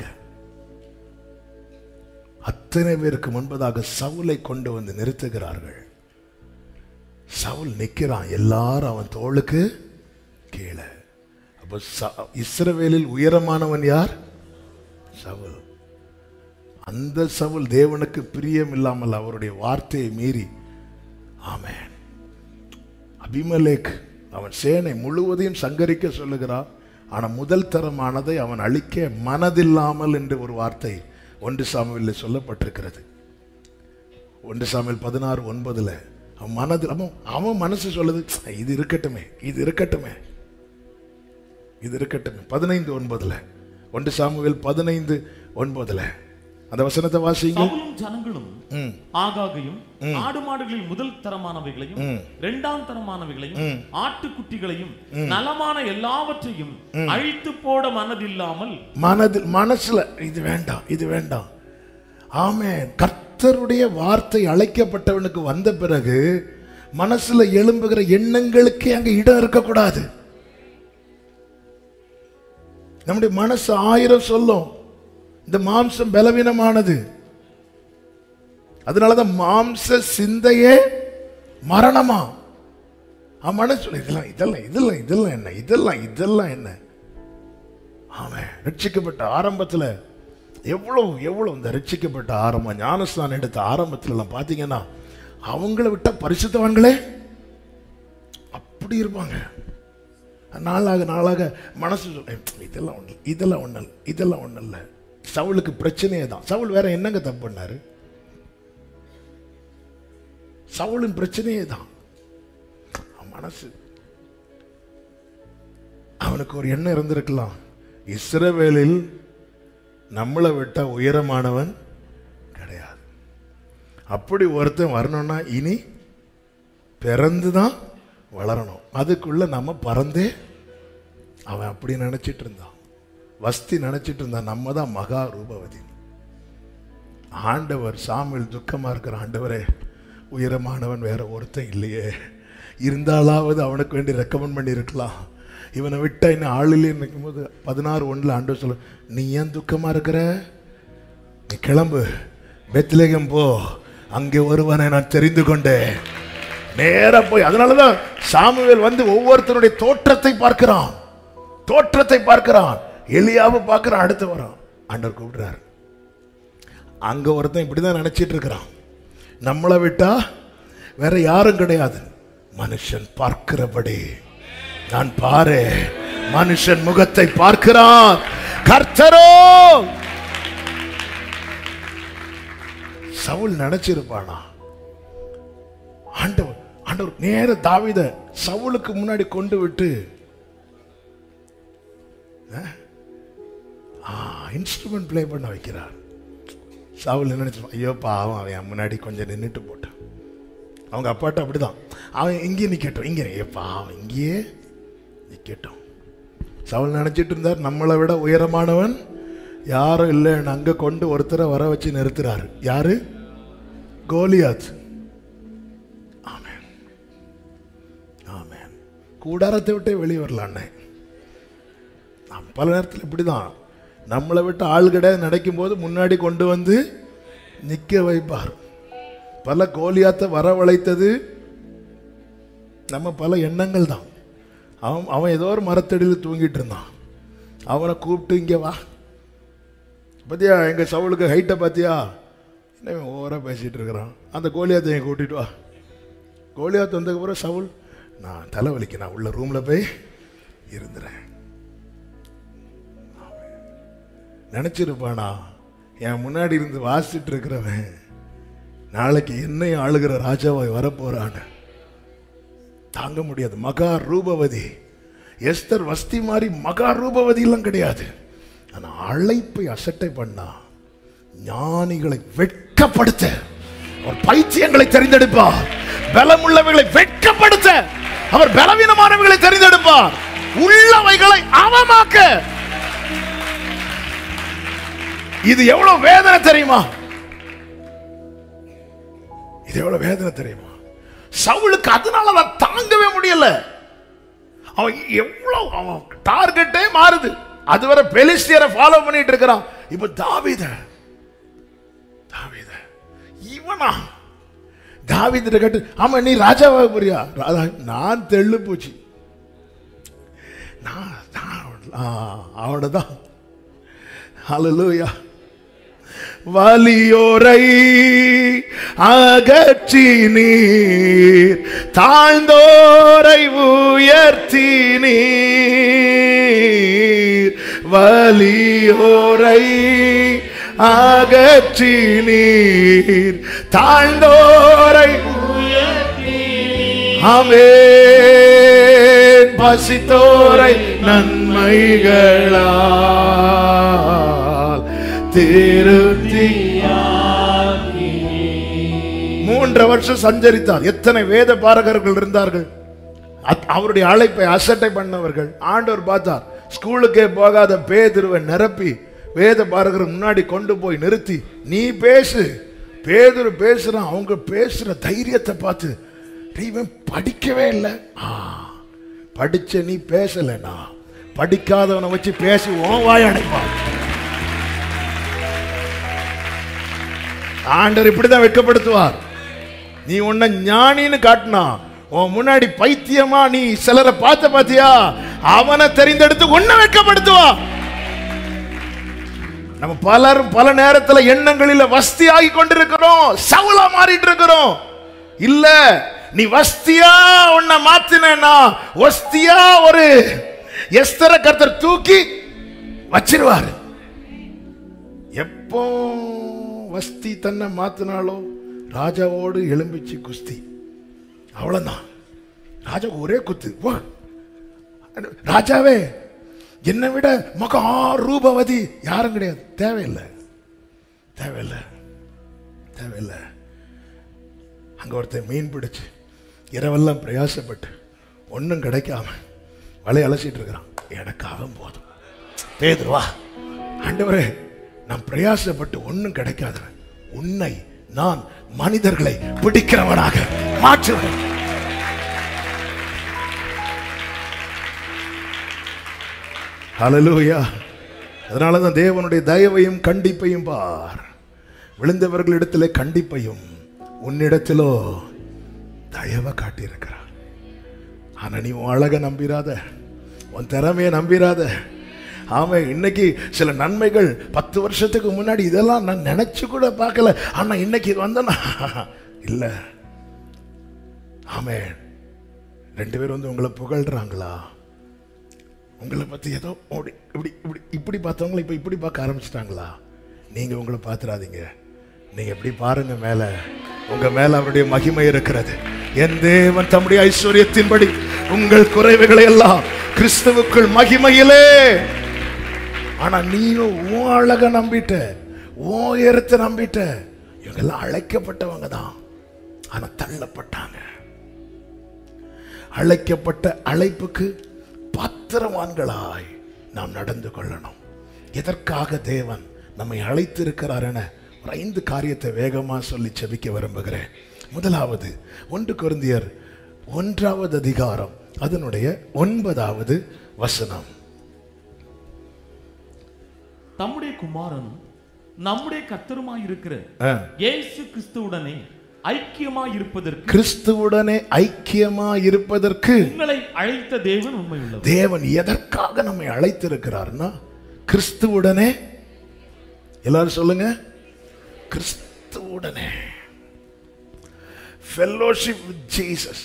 அத்தனை பேருக்கு முன்பதாக சவுலை கொண்டு வந்து நிறுத்துகிறார்கள். சவுல் நிற்கிறான், எல்லாரும் அவன் தோளுக்கு கீழே. அப்ப இஸ்ரவேலில் உயரமானவன் யார்? சவுல். அந்த சவுல் தேவனுக்கு பிரியம் இல்லாமல் அவருடைய வார்த்தையை மீறி, ஆமென், அபிமெலேக் அவன் சேனை முழுவதையும் சங்கரிக்க சொல்லுகிறான். ஆனா முதல் தரமானதை அவன் அழிக்க மனதில்லாமல் என்று ஒரு வார்த்தை ஒன்று சாமுவேலில் சொல்லப்பட்டிருக்கிறது. ஒன்று சாமுவேல் பதினாறு ஒன்பதுல அவன் மனதில் அவன் அவன் மனசு சொல்லுது, இது இருக்கட்டுமே, இது இருக்கட்டுமே, இது இருக்கட்டுமே. பதினைந்து ஒன்பதுல ஒன்று சாமுவேல் பதினைந்து ஒன்பதுல அந்த வசனத்தை வாசிங்க. ஜனங்களும் ஆகாகையும் ஆடு மாடுகளில் முதல் தரமானவைகளையும் இரண்டாம் தரமானவைகளையும் ஆட்டுக்குட்டிகளையும் நலமான எல்லாவற்றையும் அழித்து போட மனதில்லாமல் மனதில் மனசுல இது வேண்டாம், இது வேண்டாம். ஆமென். கர்த்தருடைய வார்த்தை அழைக்கப்பட்டவனுக்கு வந்த பிறகு மனசுல எழும்புகிற எண்ணங்களுக்கு அங்க இடம் இருக்கக்கூடாது. நம்முடைய மனசு ஆயிரம் சொல்லும். இந்த மாம்சம் பலவீனமானது. அதனாலதான் மாம்ச சிந்தையே மரணமா. மனசு இதெல்லாம் இதெல்லாம் இதெல்லாம் இதெல்லாம் என்ன இதெல்லாம் இதெல்லாம் என்ன. ஆமென். ரட்சிக்கப்பட்ட ஆரம்பத்துல எவ்வளவு எவ்வளவு இந்த ரட்சிக்கப்பட்ட ஆரம்பம், ஞானஸ்நானம் எடுத்த ஆரம்பத்துல எல்லாம் பாத்தீங்கன்னா அவங்கள விட்ட பரிசுத்தவான்களே அப்படி இருப்பாங்க. நாளாக நாளாக மனசு இதெல்லாம் ஒண்ணு இதெல்லாம் ஒண்ணு இதெல்லாம் ஒண்ணு இல்லை. சவுலுக்கு பிரச்சனையே தான். சவுல் வேற என்னங்க தப்பு பண்ணாரு? சவுலின் பிரச்சனையே தான் மனசு. அவனுக்கு ஒரு எண்ணம் இருந்திருக்கலாம், இஸ்ரவேலில் நம்மளை விட்ட உயரமானவன் கிடையாது. அப்படி ஒருத்தன் வரணும்னா இனி பிறந்துதான் வளரணும். அதுக்குள்ள நம்ம பறந்தே. அவன் அப்படி நினைச்சிட்டு இருந்தான், வஸ்தி நினைச்சிட்டு இருந்தான் நம்ம தான் மகா ரூபவதி. ஆண்டவர் சாமுவேல் துக்கமா இருக்கிற, ஆண்டவரே உயரமானவன் வேற ஒருத்தன் இல்லையே, இருந்தாலாவது அவனுக்கு வேண்டி ரெக்கமெண்ட் பண்ணி இருக்கலாம், இவனை விட்டா இன்னும் ஆள் இல்லைன்னு நினைக்கும் போது பதினாறு ஒன்றில் ஆண்டவர் சொல்ல, நீ ஏன் துக்கமா இருக்கிற? நீ கிளம்பு, பெத்லகேம் போ, அங்கே ஒருவனை நான் தெரிந்து கொண்டேன். நேரா போய், அதனாலதான் சாமுவேல் வந்து ஒவ்வொருத்தருடைய தோற்றத்தை பார்க்கிறான், தோற்றத்தை பார்க்கிறான். எலியாவை பார்க்கிறான், அடுத்து வரான். ஆண்டவர் கூப்பிடுறாரு. அங்க ஒருத்தன் இப்படிதான் நினைச்சிட்டு இருக்கிறான், நம்மளை விட்டா வேற யாரும் கிடையாது. மனுஷன் பார்க்கிறபடி நான் பாரு, மனுஷன் முகத்தை பார்க்கிறான், கர்த்தரோ. சவுல் நினைச்சிருப்பானா? ஆண்டவர் ஆண்டவர் நேர தாவீத சவுலுக்கு முன்னாடி கொண்டு விட்டு இன்ஸ்ட்ருமெண்ட் பிளே பண்ண வைக்கிறார். சவுல் நினைச்சு, ஐயோ பாவம், அவன் முன்னாடி கொஞ்சம் நின்றுட்டு போட்டான். அவங்க அப்பாட்ட அப்படிதான், அவன் இங்கே நிக்கட்டும், இங்கே ஏப்பா அவன் இங்கேயே நிக்கட்டும். சவுல் நினைச்சிட்டு இருந்தார் நம்மளை விட உயரமானவன் யாரும் இல்லைன்னு. அங்க கொண்டு ஒருத்தரை வர வச்சு நிறுத்துறாரு. யாரு? கோலியாத். ஆமென் ஆமென். கூடாரத்தை விட்டே வெளியே வரலான்னே. பல நேரத்தில் இப்படிதான், நம்மளை விட்டு ஆள் கிடையாது நினைக்கும் போது முன்னாடி கொண்டு வந்து நிக்க வைப்பார். பல கோலியாத்தை வரவழைத்தது நம்ம பல எண்ணங்கள் தான். அவன் அவன் ஏதோ ஒரு மரத்தடியில் தூங்கிட்டு இருந்தான். அவனை கூப்பிட்டு இங்கே வா, பார்த்தியா எங்கள் சவுலுக்கு ஹைட்டை பார்த்தியா, என்ன ஓவராக பேசிகிட்டு இருக்கிறான், அந்த கோலியாத்தை என் கூட்டிட்டு வா. கோலியாத் வந்ததுக்கப்புறம் சவுல், நான் தலைவலிக்கு நான் உள்ள ரூமில் போய் இருந்துறேன். நினச்சிருப்பானா என் முன்னாடி இருந்து வாசிட்டு இருக்கிறவன் நாளைக்கு என்னையும் ஆளுகிற ராஜாவாய் வரப்போறான்னு. தாங்க முடியாது. மகா ரூபவதி எஸ்தர் வஸ்தி மாதிரி மகா ரூபவதி எல்லாம் கிடையாது. ஆனா அழைப்பை அசட்டை பண்ணா ஞானிகளை வெட்கப்படுத்த அவர் பைத்தியங்களை தெரிந்தெடுப்பார். பலமுள்ளவைகளை வெட்கப்படுத்த அவர் பலவீனமானவைகளை தெரிந்தெடுப்பார். உள்ளவைகளை அவமாக்க. இது எவ்வளவு வேதனை தெரியுமா? இது எவ்வளவு வேதனை தெரியுமா? சவுலுக்கு அதனால தாங்கவே முடியல. அவன் எவ்வளவு அவன் டார்கெட்டே மாறுது. அதுவரை பெலிஸ்தியரை ஃபாலோ பண்ணிட்டு இருக்கிறான். இப்ப தாவீத தாவீத இவனா தாவீத கேட்டு, ஆமா நீ ராஜாவாக போறியா? நான் தெள்ளு பூச்சி, அவனதான். ஹல்லேலூயா. வலியோரை அகற்றி நீர் தாழ்ந்தோரை உயர்த்தி நீர். வலியோரை அகற்றி நீர் தாழ்ந்தோரை உயர்த்தி. ஆமென். பசித்தோரை நன்மைகளால் திருப்தி. மூன்றரை வருஷம் சஞ்சரித்தார். எத்தனை வேத பாரகர்கள் இருந்தார்கள். அவருடைய அழைப்பை அசட்டை பண்ணவர்கள். ஆண்டவர் பார்த்தார், ஸ்கூலுக்கே போகாத பேதுருவை நிரப்பி வேத பாரகர் முன்னாடி கொண்டு போய் நிறுத்தி, நீ பேசு. பேதுரு பேசுறான். அவங்க பேசுற தைரியத்தை பார்த்து, இவன் படிக்கவே இல்லை, படிச்ச நீ பேசலனா படிக்காதவனை வச்சு பேசி உன் வாய் அடைப்பான். ஆண்டவர் இப்படிதான் வெட்கப்படுத்துவார். நீ உன்னை ஞானின்னு காட்டினா உன் முன்னாடி பைத்தியமா நீ சிலரை பார்த்த பாத்தியா, அவனை தெரிந்தெடுத்து உன்னை வெட்கப்படுத்துவா. நம்ம பலரும் பல நேரத்தில் எண்ணங்களில் வஸ்தி ஆகி கொண்டிருக்கிறோம், சவுலா மாறிட்டு இருக்கிறோம். இல்ல, நீ வஸ்தியா உன்னை மாத்தினா வஸ்தியா ஒரு எஸ்தரை கர்த்தர் தூக்கி வச்சிருவாரு. எப்போ வஸ்தி தன்னை மாத்தினாலோ ராஜாவோடு எலும்பிச்சு குஸ்தி, அவ்வளவுதான். ராஜா ஒரே குத்து. ராஜாவே என்னை விட மகா ரூபவதி யாரும் கிடையாது. தேவையில்லை தேவையில்லை தேவையில்லை. அங்க ஒருத்தன் மீன் பிடிச்சு இரவெல்லாம் பிரயாசப்பட்டு ஒன்னும் கிடைக்காம வலை அலசிட்டு இருக்கிறான். எனக்கு அவன் போதும். பேதுருவா, ஆண்டவரே நான் பிரயாசப்பட்டு ஒன்னும் கிடைக்காதவன், உன்னை நான் மனிதர்களை பிடிக்கிறவனாக மாற்றுவேன். ஹல்லேலூயா. அதனாலதான் தேவனுடைய தயவையும் கண்டிப்பையும் பார். விழுந்தவர்களிடத்திலே கண்டிப்பையும், உன்னிடத்திலோ தயவை காட்டியிருக்கிறார். ஆனா நீ உன் அழக நம்பிராத, உன் திறமையை நம்பிராத. ஆமா, இன்னைக்கு சில நன்மைகள் பத்து வருஷத்துக்கு முன்னாடி இதெல்லாம் நான் நினைச்சு கூட பார்க்கல, ஆனா இன்னைக்கு இது வந்தனா இல்ல. ஆமே, ரெண்டு பேரும் வந்து உங்களை புகழ்றாங்களா, உங்களை பத்தி ஏதோ இப்படி இப்படி இப்படி பார்த்தவங்களை இப்ப இப்படி பார்க்க ஆரம்பிச்சிட்டாங்களா? நீங்க உங்களை பார்த்துடாதீங்க. நீங்க எப்படி பாருங்க, மேல உங்க மேல அவருடைய மகிமை இருக்கிறது. என் தேவன் தம்முடைய ஐஸ்வர்யத்தின்படி உங்கள் குறைவுகளை எல்லாம் கிறிஸ்துவுக்குள் மகிமையிலே. ஆனா நீயும் உன் அழக நம்பிட்ட, உன் உயரத்தை நம்பிட்ட. இவங்கெல்லாம் அழைக்கப்பட்டவங்க தான். ஆனா தள்ளப்பட்டாங்க. அழைக்கப்பட்ட அழைப்புக்கு பாத்திரவான்களாய் நாம் நடந்து கொள்ளணும். எதற்காக தேவன் நம்மை அழைத்திருக்கிறார் என ஒரு ஐந்து காரியத்தை வேகமா சொல்லி செபிக்க விரும்புகிறேன். முதலாவது, ஒன்று கொரிந்தியர் ஒன்றாவது அதிகாரம் அதனுடைய ஒன்பதாவது வசனம். தம்முடைய குமாரனும் நம்முடைய கர்த்தருமாய் இருக்கிற இயேசு கிறிஸ்துவுடனே ஐக்கியமாய் இருப்பதற்கு கிறிஸ்துவுடனே ஐக்கியமாய் இருப்பதற்கு உங்களை அழைத்த தேவன் உண்மையுள்ளவர். தேவன் எதற்காக நம்மை அழைத்திருக்கிறார்னா கிறிஸ்துவுடனே, எல்லாரும் சொல்லுங்க, கிறிஸ்துவுடனே fellowship with Jesus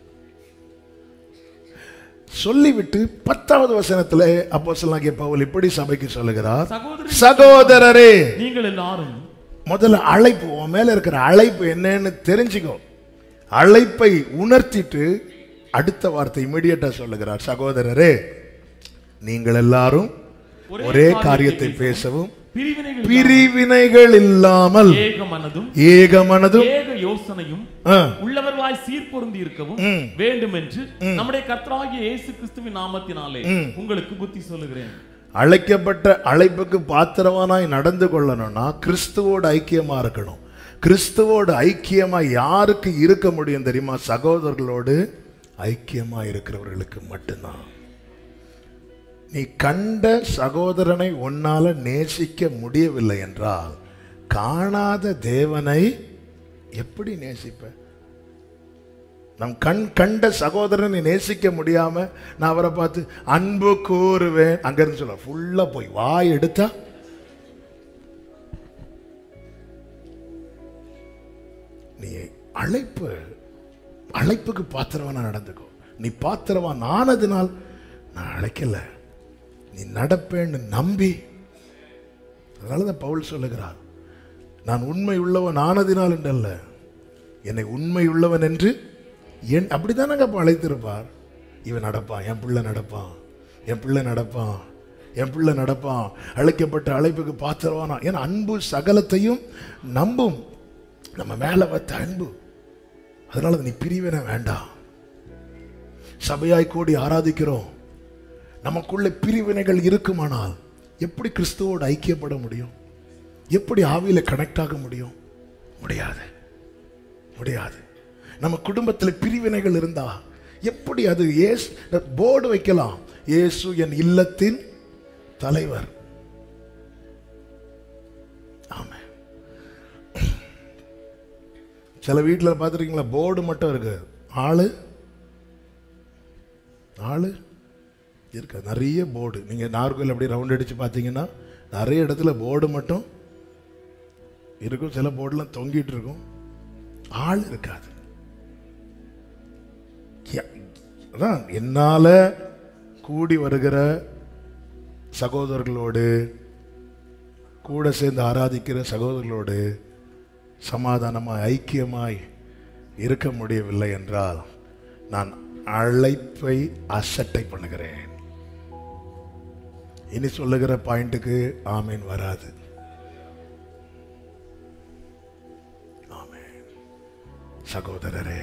சொல்லிவிட்டு பத்தாவது வசனத்துல அப்போஸ்தலனாகிய பவுல் இப்படி சபைக்கு சொல்லுகிறார், சகோதரரே நீங்கள் எல்லாரும் முதல்ல அழைப்பு, உன் மேல இருக்கிற அழைப்பு என்னன்னு தெரிஞ்சுக்கோ. அழைப்பை உணர்த்திட்டு அடுத்த வார்த்தை இமிடியேட்டா சொல்லுகிறார், சகோதரரே நீங்கள் எல்லாரும் ஒரே காரியத்தை பேசவும் பிரிவினைகள் இல்லாமல் ஏகமனதும் ஏகமனதும் ஏக யோசனையும் உள்ளவர்களாய் சீர்பொருந்தி இருக்கவும் வேண்டும் என்று நம்முடைய கர்த்தராகிய இயேசு கிறிஸ்துவின் நாமத்தினாலே உங்களுக்கு புத்தி சொல்லுகிறேன். அழைக்கப்பட்ட அழைப்புக்கு பாத்திரவானாய் நடந்து கொள்ளணும்னா கிறிஸ்துவோடு ஐக்கியமா இருக்கணும். கிறிஸ்துவோடு ஐக்கியமா யாருக்கு இருக்க முடியும் தெரியுமா? சகோதரர்களோடு ஐக்கியமா இருக்கிறவர்களுக்கு மட்டும்தான். நீ கண்ட சகோதரனை உன்னால நேசிக்க முடியவில்லை என்றால் காணாத தேவனை எப்படி நேசிப்ப? நம் கண் கண்ட சகோதரனை நேசிக்க முடியாம நான் அவரை பார்த்து அன்பு கூறுவேன் அங்க இருந்து சொல்ல ஃபுல்லா போய் வாய் எடுத்தா நீ அழைப்பு அழைப்புக்கு பாத்திரவான நடந்துக்கோ. நீ பாத்திரவான் ஆனதுனால் நான் அழைக்கல, நீ நடப்பேன்னு நம்பி. அதனாலதான் பவுல் சொல்லுகிறார், நான் உண்மை உள்ளவன் ஆனதினால் என்றல்ல, என்னை உண்மை உள்ளவன் என்று என் அப்படித்தானங்க அப்ப அழைத்திருப்பார். இவன் நடப்பான், என் பிள்ளை நடப்பான், என் பிள்ளை நடப்பான், என் பிள்ளை நடப்பான். அழைக்கப்பட்ட அழைப்புக்கு பாத்திரவானா. ஏன்னா அன்பு சகலத்தையும் நம்பும். நம்ம மேல வைத்த அன்பு. அதனால நீ பிரிவினை வேண்டாம். சபையாய் கூடி ஆராதிக்கிறோம், நமக்குள்ள பிரிவினைகள் இருக்குமானால் எப்படி கிறிஸ்துவோடு ஐக்கியப்பட முடியும்? எப்படி ஆவியில கனெக்ட் ஆக முடியும்? முடியாது, முடியாது. நம்ம குடும்பத்தில் பிரிவினைகள் இருந்தா எப்படி அது? ஏசு போர்டு வைக்கலாம், இயேசு என் இல்லத்தின் தலைவர். ஆமா, சில வீட்டில் பார்த்துருக்கீங்களா, போர்டு மட்டும் இருக்கு, ஆளு ஆளு இருக்க நிறைய போர்டு. நீங்க நார்கோயில் அப்படி ரவுண்ட் அடிச்சு பார்த்தீங்கன்னா நிறைய இடத்துல போர்டு மட்டும் இருக்கும், சில போர்டுலாம் தொங்கிட்டு இருக்கும், ஆள் இருக்காது. அதான் என்னால கூடி வருகிற சகோதரர்களோடு, கூட சேர்ந்து ஆராதிக்கிற சகோதரர்களோடு சமாதானமாய் ஐக்கியமாய் இருக்க முடியவில்லை என்றால் நான் அழைப்பை அசட்டை பண்ணுகிறேன். இனி சொல்லுகிற பாயிண்ட்டுக்கு ஆமீன் வராது. ஆமீன். சகோதரரே,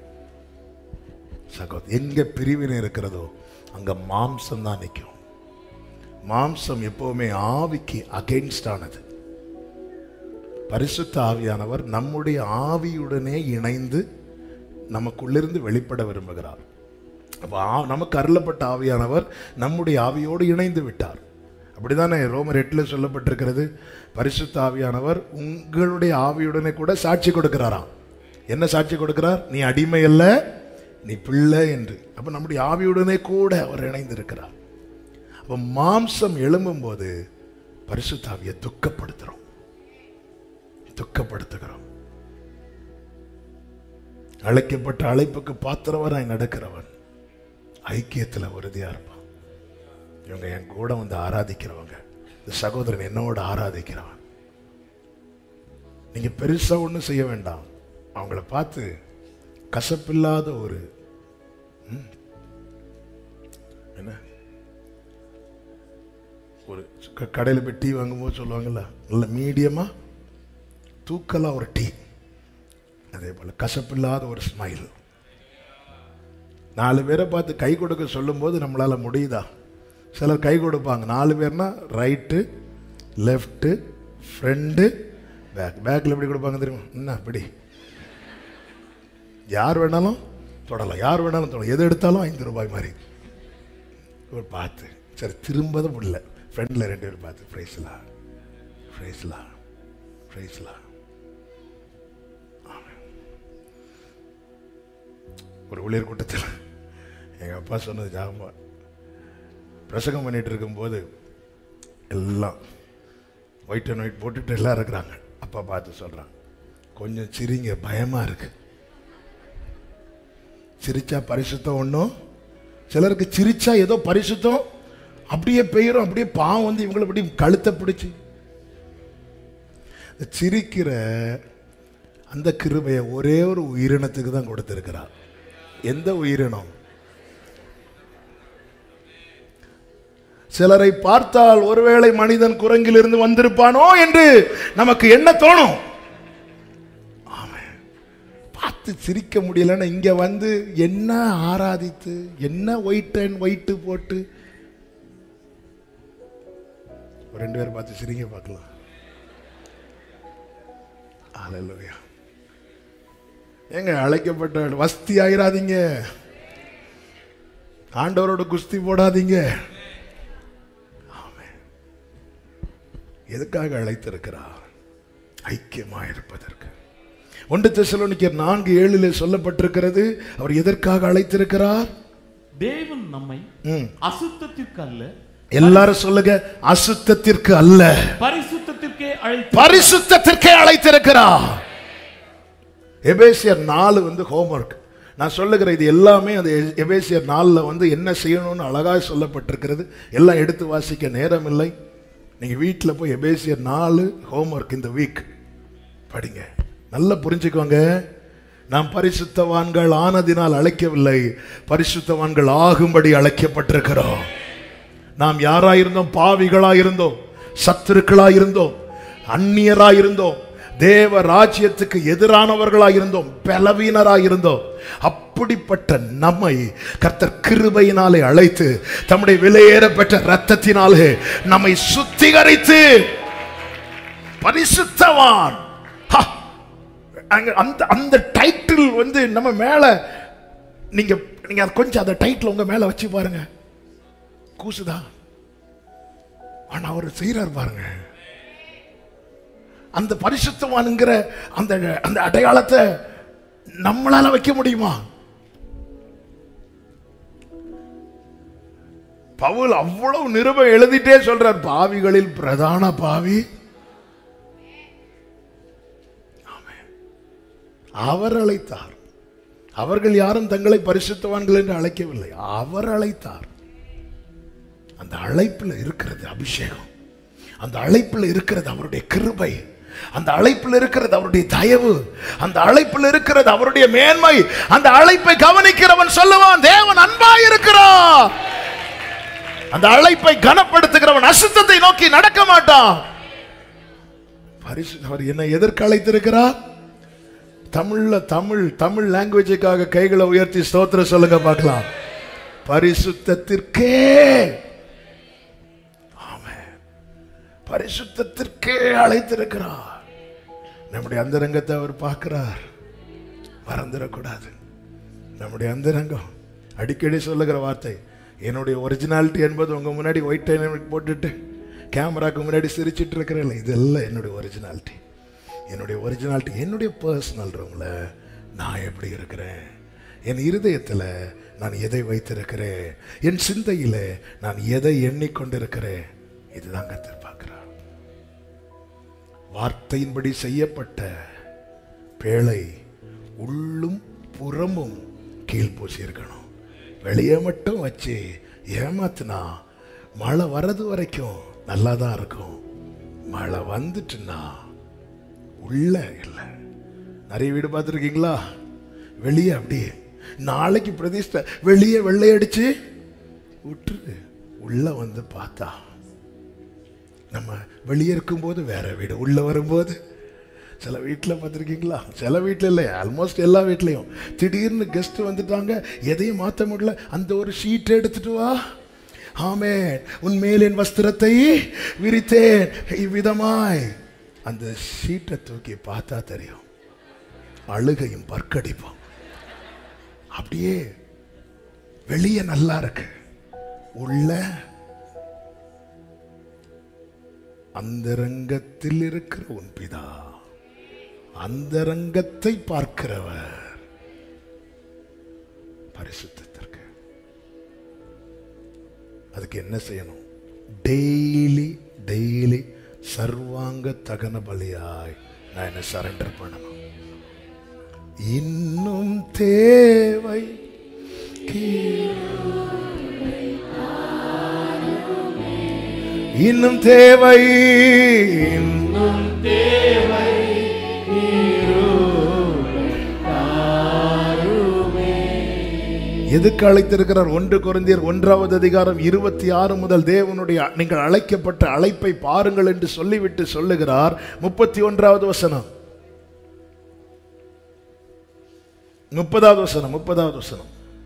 சகோதர எங்க பிரிவினை இருக்கிறதோ அங்க மாம்சம் தான் நிற்கும். மாம்சம் எப்பவுமே ஆவிக்கு அகைன்ஸ்ட் ஆனது. பரிசுத்த ஆவியானவர் நம்முடைய ஆவியுடனே இணைந்து நமக்குள்ளிருந்து வெளிப்பட விரும்புகிறார். நமக்கு அருளப்பட்ட ஆவியானவர் நம்முடைய ஆவியோடு இணைந்து விட்டார். அப்படிதானே ரோமர் எட்டுல சொல்லப்பட்டிருக்கிறது, பரிசுத்த ஆவியானவர் உங்களுடைய ஆவியுடனே கூட சாட்சி கொடுக்கிறாராம். என்ன சாட்சி கொடுக்கிறார்? நீ அடிமை அல்ல, நீ பிள்ளை என்று. அப்ப நம்முடைய ஆவியுடனே கூட அவர் இணைந்து இருக்கிறார். அப்ப மாம்சம் எழும்பும் போது பரிசுத்த ஆவியை துக்கப்படுத்துறோம் துக்கப்படுத்துகிறோம் அழைக்கப்பட்ட அழைப்புக்கு பாத்திரவராய் நடக்கிறவன் ஐக்கியத்தில் உறுதியா இருப்பான். இவங்க என் கூட வந்து ஆராதிக்கிறவங்க, இந்த சகோதரன் என்னோட ஆராதிக்கிறவன். நீங்க பெருசா ஒன்றும் செய்ய வேண்டாம், அவங்கள பார்த்து கசப்பில்லாத ஒரு என்ன ஒரு கடையில் போய் டீ வாங்கும்போது சொல்லுவாங்கல்ல, நல்ல மீடியமா தூக்கலா ஒரு டீ, அதே போல கசப்பில்லாத ஒரு ஸ்மைல். நாலு பேரை பார்த்து கை கொடுக்க சொல்லும்போது நம்மளால முடியுதா? சிலர் கை கொடுப்பாங்க. நாலு பேர்னா ரைட்டு, லெஃப்ட்டு, ஃப்ரண்ட்டு, பேக். பேக்கில் எப்படி கொடுப்பாங்க தெரியுமா? என்ன இப்படி யார் வேணாலும் தொடலாம், யார் வேணாலும் தொடலாம், எது எடுத்தாலும் ஐந்து ரூபாய் மாதிரி ஒரு பார்த்து. சரி, திரும்ப தான் முடியல. ஃப்ரெண்டில் ரெண்டு பேர் பார்த்து ஃப்ரைஸ்லா ஃப்ரைஸ்லா ஃப்ரைஸ்லா. ஒரு ஊழியர் கூட்டத்தில் எங்கள் அப்பா சொன்னது ஜாமா, பிரசங்கம் பண்ணிட்டு இருக்கும்போது எல்லாம் ஒயிட் அண்ட் ஒயிட் போட்டுட்டு எல்லாம் இருக்கிறாங்க. அப்பா பார்த்து சொல்கிறாங்க, கொஞ்சம் சிரிங்க, பயமாக இருக்கு. சிரிச்சா பரிசுத்தம் ஒன்றும், சிலருக்கு சிரிச்சா ஏதோ பரிசுத்தம் அப்படியே பெயரும், அப்படியே பாவம் வந்து இவங்களை அப்படி கழுத்தை பிடிச்சி. சிரிக்கிற அந்த கிருபையை ஒரே ஒரு உயிரினத்துக்கு தான் கொடுத்திருக்கிறார். எந்த உயிரினம்? சிலரை பார்த்தால் ஒருவேளை மனிதன் குரங்கிலிருந்து வந்திருப்பானோ என்று நமக்கு என்ன தோணும். பார்த்து சிரிக்க முடியலன்னா இங்க வந்து என்ன ஆராதித்து, என்ன ஒயிட் அண்ட் ஒயிட் போட்டு ரெண்டு பேரும் பார்த்து சிரிங்க பார்க்கலாம். அல்லேலூயா. ஏங்க அழைக்கப்பட்ட வஸ்தி ஆயிராதீங்க, ஆண்டவரோட குஸ்தி போடாதீங்க. எதுக்காக அழைத்திருக்கிறார்? ஐக்கியமாக இருப்பதற்கு. ஒன்று தெசலோனிக்கர் நான்கு ஏழிலே சொல்லப்பட்டிருக்கிறது, அவர் எதற்காக அழைத்திருக்கிறார்? தேவன் நம்மை அசுத்தத்திற்கு அல்ல, எல்லாரும் சொல்லுங்க, அசுத்தத்திற்கு அல்ல, பரிசுத்தத்திற்கே அழைத்து பரிசுத்தத்திற்கே அழைத்திருக்கிறார். எபேசியர் நாலு வந்து ஹோம்வொர்க். நான் சொல்லுகிற இது எல்லாமே அந்த எபேசியர் நாலுல வந்து என்ன செய்யணும்னு அழகாக சொல்லப்பட்டிருக்கிறது. எல்லாம் எடுத்து வாசிக்க நேரம் இல்லை. நீங்க வீட்டில் போய் எபேசியர் நாலு ஹோம்வொர்க் இந்த வீக் படிங்க. நல்லா புரிஞ்சுக்கோங்க. நாம் பரிசுத்தவான்கள் ஆனதினால் அழைக்கவில்லை, பரிசுத்தவான்கள் ஆகும்படி அழைக்கப்பட்டிருக்கிறோம். நாம் யாராயிருந்தோம்? பாவிகளாயிருந்தோம், சத்துருக்களாயிருந்தோம், அந்நியராயிருந்தோம், தேவ ராஜ்யத்துக்கு எதிரானவர்களாயிருந்தோம், பலவீனராயிருந்தோம். அப்படிப்பட்ட நம்மை கர்த்தர் கிருபையினாலே அழைத்து தம்முடைய விலையேற பெற்ற இரத்தத்தினாலே நம்மை சுத்திகரித்து பரிசுத்தவான். அந்த அந்த டைட்டில் வந்து நம்ம மேல, நீங்க நீங்க கொஞ்சம் அந்த டைட்டில் உங்க மேல வச்சு பாருங்க, கூசுதா? ஆனா அவர் செய்யறார் பாருங்க. அந்த பரிசுத்தவான்ங்கிற அந்த அந்த அடையாளத்தை நம்மளால வைக்க முடியுமா? பவுல் அவ்வளவு நிருபம் எழுதிட்டே சொல்றார், பாவிகளில் பிரதான பாவி அவர் அழைத்தார். அவர்கள் யாரும் தங்களை பரிசுத்தவான்கள் என்று அழைக்கவில்லை, அவர் அழைத்தார். அந்த அழைப்பில் இருக்கிறது அபிஷேகம், அந்த அழைப்பில் இருக்கிறது அவருடைய கிருபை, அந்த அழைப்பில் இருக்கிறது அவருடைய தயவு, அந்த அழைப்பில் இருக்கிறது அவருடைய மேன்மை. அந்த அழைப்பை கவனிக்கிறவன் சொல்லுவான், தேவன் அன்பாய் இருக்கிறார். அந்த அழைப்பை கனப்படுத்துகிறவன் அசுத்தத்தை நோக்கி நடக்க மாட்டான். அவர் என்ன எதற்கு அழைத்திருக்கிறார்? தமிழ்ல தமிழ் தமிழ் லாங்குவேஜுக்காக கைகளை உயர்த்தி ஸ்தோத்திரம் சொல்லுங்க பார்க்கலாம். பரிசுத்தத்திற்கே, ஆமென், பரிசுத்தத்திற்கே அழைத்திருக்கிறார். நம்முடைய அந்தரங்கத்தை அவர் பார்க்கிறார், மறந்துடக்கூடாது. நம்முடைய அந்தரங்கம் அடிக்கடி சொல்லுகிற வார்த்தை, என்னுடைய ஒரிஜினாலிட்டி என்பது உங்க முன்னாடி ஒயிட் டைம் போட்டுட்டு கேமராக்கு முன்னாடி சிரிச்சிட்டு இருக்கிறேன், இதெல்லாம் என்னுடைய ஒரிஜினாலிட்டி. என்னுடைய ஒரிஜினாலிட்டி என்னுடைய பர்சனல் ரூம்ல நான் எப்படி இருக்கிறேன், என் இருதயத்தில் நான் எதை வைத்திருக்கிறேன், என் சிந்தையில் நான் எதை எண்ணிக்கொண்டிருக்கிறேன், இதுதான் கர்த்தர் பார்க்கிறார். வார்த்தையின்படி செய்யப்பட்ட பேழை உள்ளும் புறமும் கீழ் பூசி இருக்கணும். வெளியே மட்டும் வச்சு ஏமாத்தினா மழை வர்றது வரைக்கும் நல்லா தான் இருக்கும், மழை வந்துட்டுன்னா உள்ள இல்லை. நிறைய வீடு பார்த்துருக்கீங்களா? வெளியே அப்படியே நாளைக்கு பிரதிஷ்டை, வெளியே வெள்ளையடிச்சு விட்டுரு, உள்ள வந்து பார்த்தா நம்ம வெளியே இருக்கும்போது வேற வீடு, உள்ள வரும்போது சில வீட்டில் பார்த்துருக்கீங்களா? சில வீட்டில் இல்லை, ஆல்மோஸ்ட் எல்லா வீட்லையும் திடீர்னு கெஸ்ட் வந்துட்டாங்க, எதையும் மாற்ற முடியல, அந்த ஒரு ஷீட்டை எடுத்துட்டு வா, ஆமென், உன் மேலின் வஸ்திரத்தை விரித்தேன், இவ்விதமாய் அந்த ஷீட்டை தூக்கி பார்த்தா தெரியும் அழுகையும் பற்கடிப்போம். அப்படியே வெளியே நல்லா இருக்கு, உள்ள அந்தரங்கத்தில் இருக்கிற உன் பிதா அந்தரங்கத்தை பார்க்கிறவர். பரிசுத்தத்திற்கு அதுக்கு என்ன செய்யணும்? டெய்லி டெய்லி சர்வாங்க தகன பலியாய் நான் என்ன சரண்டர் பண்ணணும். இன்னும் தேவை இன்னும் தேவை இன்னும் தேவை எதுக்கு அழைத்திருக்கிறார்? ஒன்று கொரிந்தியர் ஒன்றாவது அதிகாரம் இருபத்தி ஆறு முதல் தேவனுடைய நீங்கள் அழைக்கப்பட்ட அழைப்பை பாருங்கள் என்று சொல்லிவிட்டு சொல்லுகிறார். முப்பத்தி ஒன்றாவது வசனம், முப்பதாவது வசனம், முப்பதாவது வசனம்.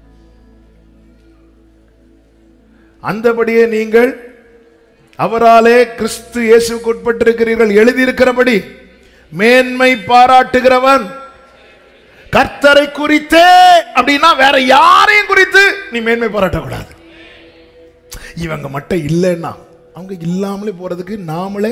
அந்தபடியே நீங்கள் அவராலே கிறிஸ்து இயேசுவுக்கு உட்பட்டிருக்கிறீர்கள், எழுதியிருக்கிறபடி மேன்மை பாராட்டுகிறவன் கர்த்தரை குறித்தே. அப்படின்னா வேற யாரையும் குறித்து நீ மேன்மை பாராட்டக்கூடாது. இவங்க மட்டும் இல்லைன்னா அவங்க இல்லாமலே போறதுக்கு நாமளே,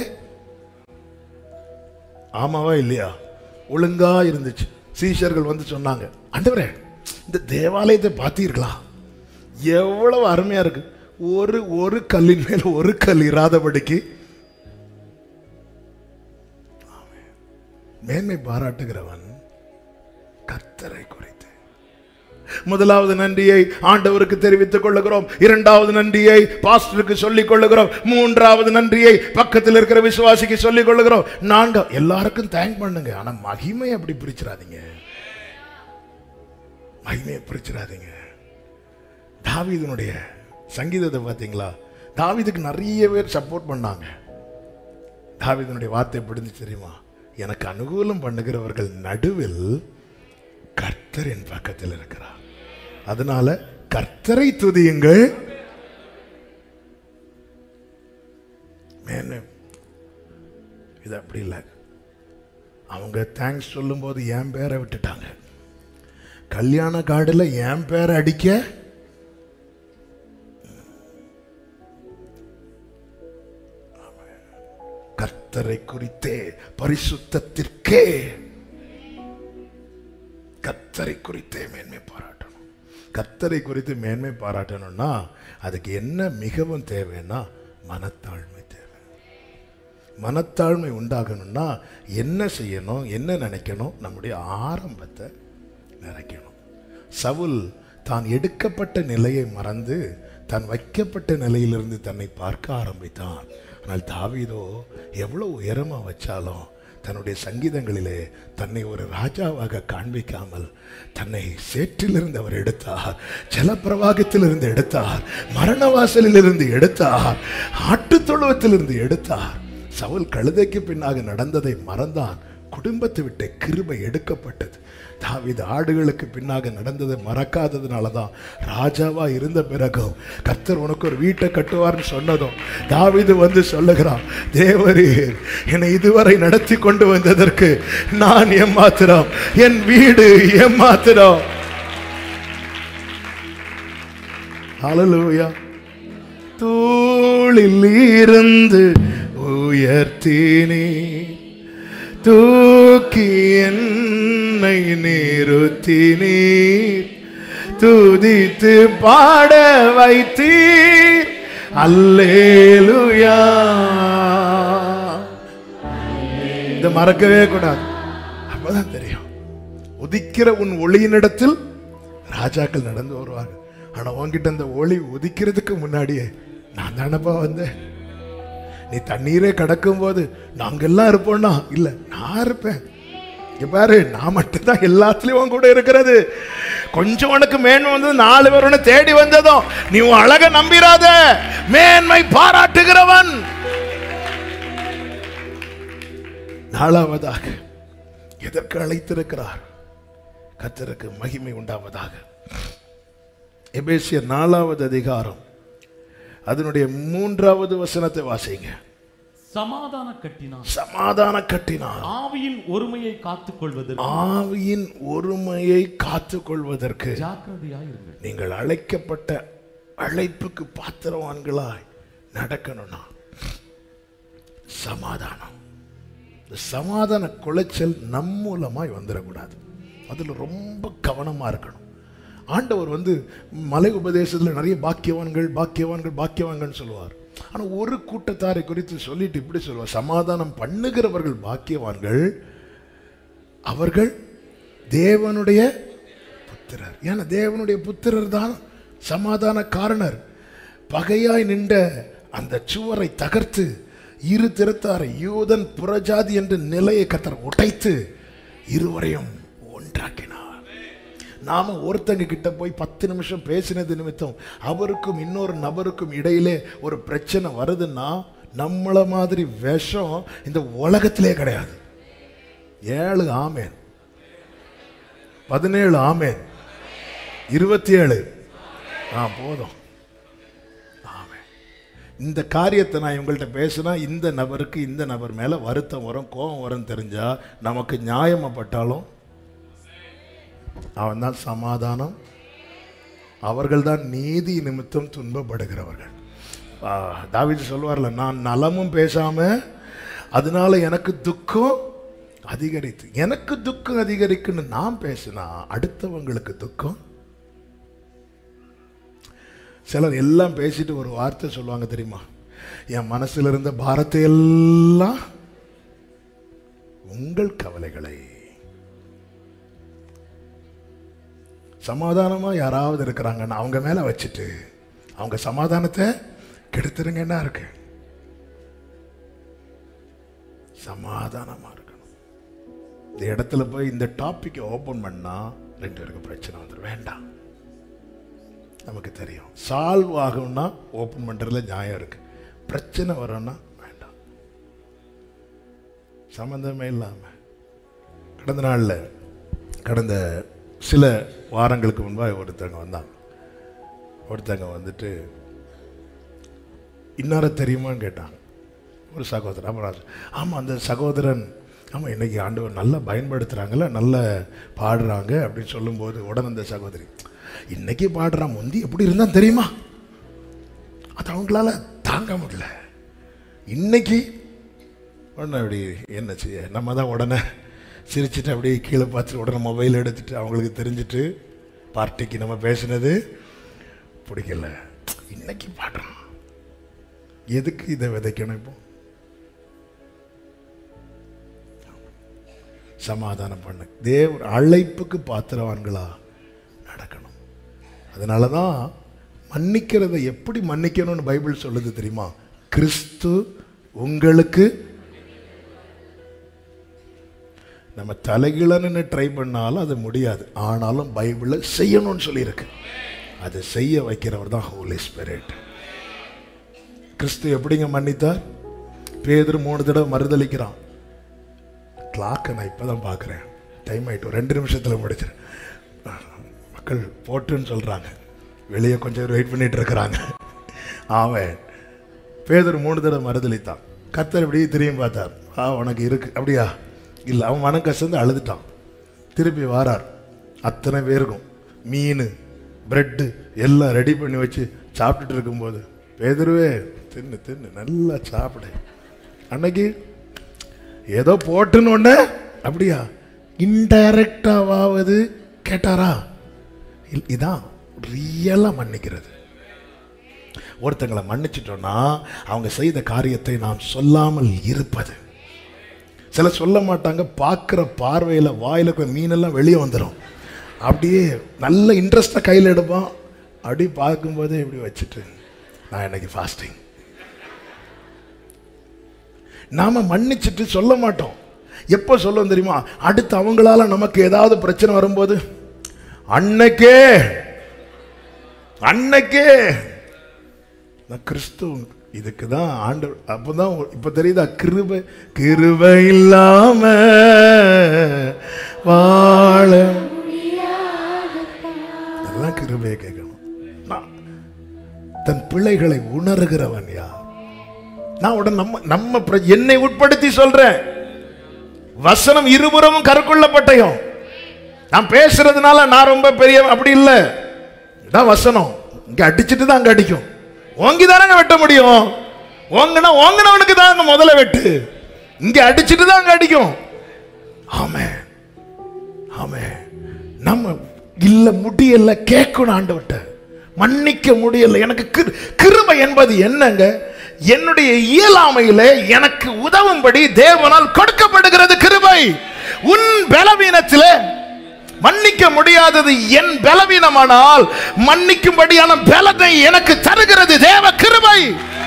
ஆமாவா இல்லையா? ஒழுங்கா இருந்துச்சு. சீஷர்கள் வந்து சொன்னாங்க, ஆண்டவரே இந்த தேவாலயத்தை பார்த்தீர்களா, எவ்வளவு அருமையா இருக்கு, ஒரு ஒரு கல்லின் மேல் ஒரு கல் இராதபடிக்கு மேன்மை பாராட்டுகிறவன் கர்த்தரை குறித்து. முதலாவது நன்றியை ஆண்டவருக்கு தெரிவித்துக் கொள்ளுகிறோம், இரண்டாவது நன்றியை பாஸ்டருக்கு சொல்லிக் கொள்ளுகிறோம், மூன்றாவது நன்றியை பக்கத்தில் இருக்கிற விசுவாசிக்கு சொல்லிக் கொள்ளுகிறோம், நான்கு எல்லாருக்கும் தேங்க் பண்ணுங்க. ஆனா மகிமை அப்படி பிரிச்சிடாதீங்க, மகிமையை பிரிச்சிடாதீங்க. தாவீதுனுடைய சங்கீதத்தை பார்த்தீங்களா? தாவீதுக்கு நிறைய பேர் சப்போர்ட் பண்ணாங்க. தாவீதுனுடைய வார்த்தை எப்படி தெரியுமா? எனக்கு அனுகூலம் பண்ணுகிறவர்கள் நடுவில் கர்த்தர் என் பக்கத்தில் இருக்கிறார், அதனால கர்த்தரை துதியுங்கள். இது அப்படி இல்லை. அவங்க தேங்க்ஸ் சொல்லும் போது என் பேரை விட்டுட்டாங்க. கல்யாண கார்டுல என் பேரை அடிக்க கர்த்தரை குறித்தே, பரிசுத்தத்திற்கே, கர்த்தரை குறித்தே மேன்மை பாராட்டணும். கர்த்தரை குறித்து மேன்மை பாராட்டணும்னா அதுக்கு என்ன மிகவும் தேவைன்னா மனத்தாழ்மை தேவை. மனத்தாழ்மை உண்டாகணும்னா என்ன செய்யணும், என்ன நினைக்கணும்? நம்முடைய ஆரம்பத்தை நினைக்கணும். சவுல் தான் எடுக்கப்பட்ட நிலையை மறந்து தான் வைக்கப்பட்ட நிலையிலிருந்து தன்னை பார்க்க ஆரம்பித்தான். ஆனால் தாவீதோ எவ்வளவு உயரமா வச்சாலும் தன்னுடைய சங்கீதங்களிலே தன்னை ஒரு ராஜாவாக காண்பிக்காமல் தன்னை சேற்றிலிருந்து அவர் எடுத்தார், ஜலப்பிரவாகத்திலிருந்து எடுத்தார், மரணவாசலில் இருந்து எடுத்தார், ஆட்டு தொழுவத்திலிருந்து எடுத்தார். சவுல் கழுதைக்கு பின்னாக நடந்ததை மறந்தான், குடும்பத்தை விட்டு கிருபை எடுக்கப்பட்டது. தாவீது ஆடுகளுக்கு பின்னாக நடந்ததை மறக்காததுனால தான் ராஜாவா இருந்த பிறகும் கர்த்தர் உனக்கு ஒரு வீட்டை கட்டுவார்னு சொன்னதும் தாவீது வந்து சொல்லுகிறான், தேவரீர் என்னை இதுவரை நடத்தி கொண்டு வந்ததற்கு நான் ஏமாத்திரம், என் வீடு ஏமாத்திரம். ஹல்லேலூயா. தூளில் இருந்து உயர்த்தினே, தூக்கி என்னை நிறுத்தினீர், துதித்து பாட வைத்தீர், அல்லேலூயா. இதை மறக்கவே கூடாது. அப்பதான் தெரியும் உதிக்கிற உன் ஒளியினிடத்தில் ராஜாக்கள் நடந்து வருவாங்க. ஆனா உன்கிட்ட அந்த ஒளி உதிக்கிறதுக்கு முன்னாடியே நான் தானப்பா வந்தேன். நீ தண்ணீரே கடக்கும் போது நாங்கெல்லாம் இருப்போம்னா இல்ல, நான் இருப்பேன். இங்க பாரு, நான் மட்டும்தான் எல்லாத்துலயும் கூட இருக்கிறது. கொஞ்சம் உனக்கு மேன்மை வந்தது, நாலு பேர் உன்னை தேடி வந்ததும் நீ உன் அழக நம்பிராத. மேன்மை பாராட்டுகிறவன். நாலாவதாக எதற்கு அழைத்திருக்கிறார்? கர்த்தருக்கு மகிமை உண்டாவதாக. எபேசியர் நாலாவது அதிகாரம் அதனுடைய மூன்றாவது வசனத்தை வாசிங்க. சமாதான கட்டினார், சமாதான கட்டினார், ஆவியின் ஒருமையை காத்துக் கொள்வதற்கு, ஆவியின் ஒருமையை காத்துக் கொள்வதற்கு ஜாக்கிரதையாயிருங்கள். நீங்கள் அழைக்கப்பட்ட அழைப்புக்கு பாத்திரவான்களாய் நடக்கணும்னா சமாதானம், இந்த சமாதான குலைச்சல் நம் மூலமாய் வந்துடக்கூடாது. அதுல ரொம்ப கவனமா இருக்கணும். ஆண்டவர் வந்து மலை உபதேசத்தில் நிறைய பாக்கியவான்கள் பாக்கியவான்கள் பாக்கியவான்கள் சொல்லுவார். ஆனால் ஒரு கூட்டத்தாரை குறித்து சொல்லிட்டு இப்படி சொல்லுவார், சமாதானம் பண்ணுகிறவர்கள் பாக்கியவான்கள், அவர்கள் தேவனுடைய புத்திரர். ஏன்னா தேவனுடைய புத்திரர் தான் சமாதான காரணர். பகையாய் நின்ற அந்த சுவரை தகர்த்து இரு திறத்தாரை யூதன் புறஜாதி என்ற நிலையை கர்த்தர் உடைத்து இருவரையும் ஒன்றாக்கினார். நாம ஒருத்தங்க கிட்ட போய் பத்து நிமிஷம் பேசினது நிமித்தம் அவருக்கும் இன்னொரு நபருக்கும் இடையிலே ஒரு பிரச்சனை வருதுன்னா நம்மள மாதிரி விஷம் இந்த உலகத்திலே கிடையாது. ஏழு ஆமேன், பதினேழு ஆமேன், இருபத்தி ஏழு ஆ போதும். ஆமேன். இந்த காரியத்தை நான் இவங்கள்ட்ட பேசினா இந்த நபருக்கு இந்த நபர் மேல வருத்தம் வரும், கோபம் வரும் தெரிஞ்சா நமக்கு நியாயமாப்பட்டாலும் அவன் தான் சமாதானம், அவர்கள் தான் நீதி நிமித்தம் துன்பப்படுகிறவர்கள். தாவீது சொல்வார்ல, நான் நலமும் பேசாம அதனால எனக்கு துக்கம் அதிகரித்து, எனக்கு துக்கம் அதிகரிக்குன்னு நான் பேசினா அடுத்தவங்களுக்கு துக்கம். சிலர் எல்லாம் பேசிட்டு ஒரு வார்த்தை சொல்லுவாங்க தெரியுமா, என் மனசுல இருந்த பாரத்தை எல்லாம் உங்கள் கவலைகளை. சமாதானமா யாராவது இருக்கிறாங்கன்னா அவங்க மேல வச்சுட்டு அவங்க சமாதானத்தை கெடுத்துருங்கன்னா இருக்கு. சமாதானமா இருக்கணும். இந்த இடத்துல போய் இந்த டாபிக் ஓபன் பண்ணா ரெண்டு பேருக்கு பிரச்சனை வந்துடும். வேண்டாம். நமக்கு தெரியும் சால்வ் ஆகும்னா ஓபன் பண்றதுல நியாயம் இருக்கு. பிரச்சனை வரும்னா வேண்டாம். சம்பந்தமே இல்லாம கடந்த நாள்ல கடந்த சில வாரங்களுக்கு முன்பாக ஒருத்தங்க வந்தாங்க. ஒருத்தங்க வந்துட்டு இன்னார தெரியுமான்னு கேட்டாங்க. ஒரு சகோதரன். அப்புறம் ஆமாம் அந்த சகோதரன், ஆமாம் இன்னைக்கு ஆண்டவர் நல்லா பயன்படுத்துகிறாங்கல்ல, நல்லா பாடுறாங்க அப்படின்னு சொல்லும்போது உடனே அந்த சகோதரி, இன்னைக்கு பாடுறான், முந்தி எப்படி இருந்தால் தெரியுமா, அது அவங்களால தாங்க முடியல. இன்னைக்கு உடனே அப்படி என்ன செய்ய, நம்ம தான் உடனே சிரிச்சுட்டு அப்படியே கீழே பார்த்துட்டு உடனே மொபைல் எடுத்துட்டு அவங்களுக்கு தெரிஞ்சுட்டு பார்ட்டிக்கு நம்ம பேசினது பிடிக்கல, இன்னைக்கு பாடுறான், எதுக்கு இதை விதைக்கணும்? இப்போ சமாதானம் பண்ண தேவ அழைப்புக்கு பாத்திரவான்களா நடக்கணும். அதனாலதான் மன்னிக்கிறத எப்படி மன்னிக்கணும்னு பைபிள் சொல்லுது தெரியுமா? கிறிஸ்து உங்களுக்கு, நம்ம தலைகிழன்னு ட்ரை பண்ணாலும் அது முடியாது, ஆனாலும் பைபிள்ல செய்யணும்னு சொல்லியிருக்கு. அதை செய்ய வைக்கிறவர் தான் ஹோலி ஸ்பிரிட். கிறிஸ்து எப்படிங்க மன்னித்தார்? பேதுரு மூணு தடவை மறுதளிக்கிறான். கிளாக்கை நான் இப்பதான் பார்க்குறேன், டைம் ஆயிட்டு ரெண்டு நிமிஷத்துல முடிச்சிரு. மக்கள் போட்டுன்னு சொல்றாங்க, வெளியே கொஞ்சம் வெயிட் பண்ணிட்டு இருக்கிறாங்க. அவன் பேதுரு மூணு தடவை மறுதளித்தான். கர்த்தர் இப்படி திரும்பி பார்த்தார், ஆ உனக்கு இருக்கு அப்படியா? இல்லை. அவன் மனம் கசந்து அழுதுட்டான். திருப்பி வாரார். அத்தனை பேருக்கும் மீன் பிரெட்டு எல்லாம் ரெடி பண்ணி வச்சு சாப்பிட்டுட்டு இருக்கும்போது, பேதுருவே தின்னு தின்னு நல்லா சாப்பிடு. அன்னைக்கு ஏதோ போட்டுன்னு ஒண்ணு அப்படியா இன்டைரக்டாவது கேட்டாரா? இதான் ரியலா மன்னிக்கிறது. ஒருத்தங்களை மன்னிச்சிட்டோம்னா அவங்க செய்த காரியத்தை நாம் சொல்லாமல் இருப்பது. சில சொல்ல மாட்டாங்க, பார்க்குற பார்வையில் வாயில மீனெல்லாம் வெளியே வந்துடும். அப்படியே நல்ல இன்ட்ரெஸ்டாக கையில் எடுப்பான். அப்படி பார்க்கும்போதே இப்படி வச்சுட்டு நான் இன்னைக்கு ஃபாஸ்டிங். நாம மன்னிச்சுட்டு சொல்ல மாட்டோம். எப்போ சொல்லுவோம் தெரியுமா? அடுத்து அவங்களால நமக்கு ஏதாவது பிரச்சனை வரும்போது, அன்னைக்கே அன்னைக்கே நான் கிறிஸ்து இதுக்குதான் ஆண்டு அப்பதான் இப்ப தெரியுதா கிருபை கிருபை இல்லாம வாழ அதெல்லாம் கிருபையை கேட்கணும். தன் பிள்ளைகளை உணர்கிறவன் யார்? நான் உடனே நம்ம நம்ம என்னை உட்படுத்தி சொல்றேன். வசனம் இருபுறமும் கருக்குள்ளப்பட்டயம். நான் பேசுறதுனால நான் ரொம்ப பெரிய அப்படி இல்லை. இதான் வசனம். இங்க அடிச்சுட்டு தான் அங்க அடிக்கும். ஓங்கி தானங்க வெட்ட முடியும். ஓங்கினா ஓங்கினவனுக்கு தான் முதல்ல வெட்டு. இங்க அடிச்சுட்டு தான் அங்க அடிக்கும். ஆமே ஆமே. நம்ம இல்ல முடியல கேட்கணும். ஆண்டவர்ட்ட மன்னிக்க முடியல. எனக்கு கிருபை என்பது என்னங்க? என்னுடைய இயலாமையில எனக்கு உதவும்படி தேவனால் கொடுக்கப்படுகிறது கிருபை. உன் பலவீனத்திலே மன்னிக்க முடியாதது என் பலவீனமானால் மன்னிக்கும்படியான பலத்தை எனக்கு தருகிறது தேவ கிருபை.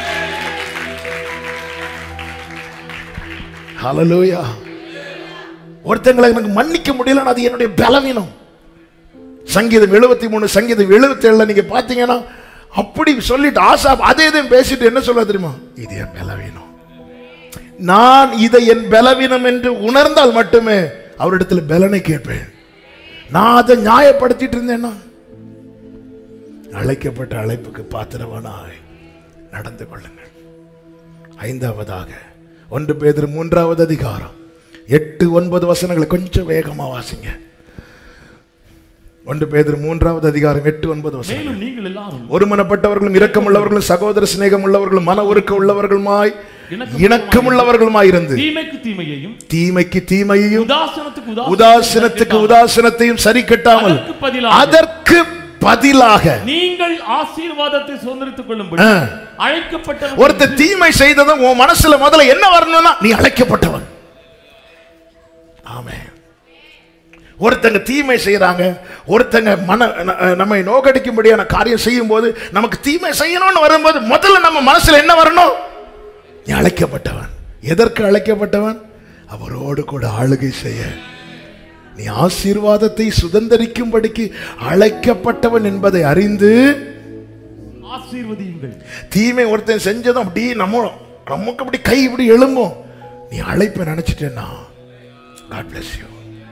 ஹல்லேலூயா. ஒருத்தங்களை எனக்கு மன்னிக்க முடியல, அது என்னுடைய பலவீனம். சங்கீதம் எழுபத்தி மூணு சங்கீதம் எழுபத்தி ஏழுல நீங்க பாத்தீங்கன்னா அப்படி சொல்லிட்டு ஆசா அதே இதையும் பேசிட்டு என்ன சொல்ல தெரியுமா? இது என் பலவீனம். நான் இதை என் பலவீனம் என்று உணர்ந்தால் மட்டுமே அவரிடத்துல பலனை கேட்பேன். நான் அதை நியாயப்படுத்திட்டு இருந்தேன்னா அழைக்கப்பட்ட அழைப்புக்கு பாத்திரவானாய் நடந்து கொள்ளுங்கள். ஐந்தாவதாக ஒன்று பேதுரு மூன்றாவது அதிகாரம் எட்டு ஒன்பது வசனங்களை கொஞ்சம் வேகமா வாசிங்க. ஒன்று பேதுரு மூன்றாவது அதிகாரம் எட்டு ஒன்பது வசனம். நீங்கள் எல்லாரும் ஒருமனப்பட்டவர்களும் இரக்கம் உள்ளவர்களும் சகோதர சிநேகம் உள்ளவர்களும் மன உருக்க உள்ளவர்களுமாய் இணக்கம் உள்ளவர்களுமாய் இருந்து தீமைக்கு தீமையையும் தீமைக்கு தீமையையும் உதாசனத்துக்கு உதாசனத்துக்கு உதாசனத்தையும் சரி கட்டாமல் அதற்கு பதிலாக நீங்கள் ஆசீர்வாதத்தை சுதந்திரித்துக் கொள்ளும்படி அழைக்கப்பட்டவன். ஒருத்தர் தீமை செய்ததும் உன் மனசுல முதல்ல என்ன வரணும்னா நீ அழைக்கப்பட்டவன். ஆமென். ஒருத்தங்க தீமை செய்யறாங்க, ஒருத்தங்க மன நம்மை நோக்கடிக்கும்படியான காரியம் செய்யும் போது நமக்கு தீமை செய்யணும்னு வரும்போது முதல்ல நம்ம மனசுல என்ன வரணும்? நீ அழைக்கப்பட்டவன். எதற்கு அழைக்கப்பட்டவன்? அவரோடு கூட ஆளுகை செய்ய. நீ ஆசீர்வாதத்தை சுதந்திரிக்கும்படிக்கு அழைக்கப்பட்டவன் என்பதை அறிந்து ஆசீர்வதியுங்கள். தீமை ஒருத்தன் செஞ்சதும் அப்படி நம்ம நமக்கு அப்படி கை இப்படி எழும்பும். நீ அழைப்ப நினைச்சிட்டேன்னா God bless you.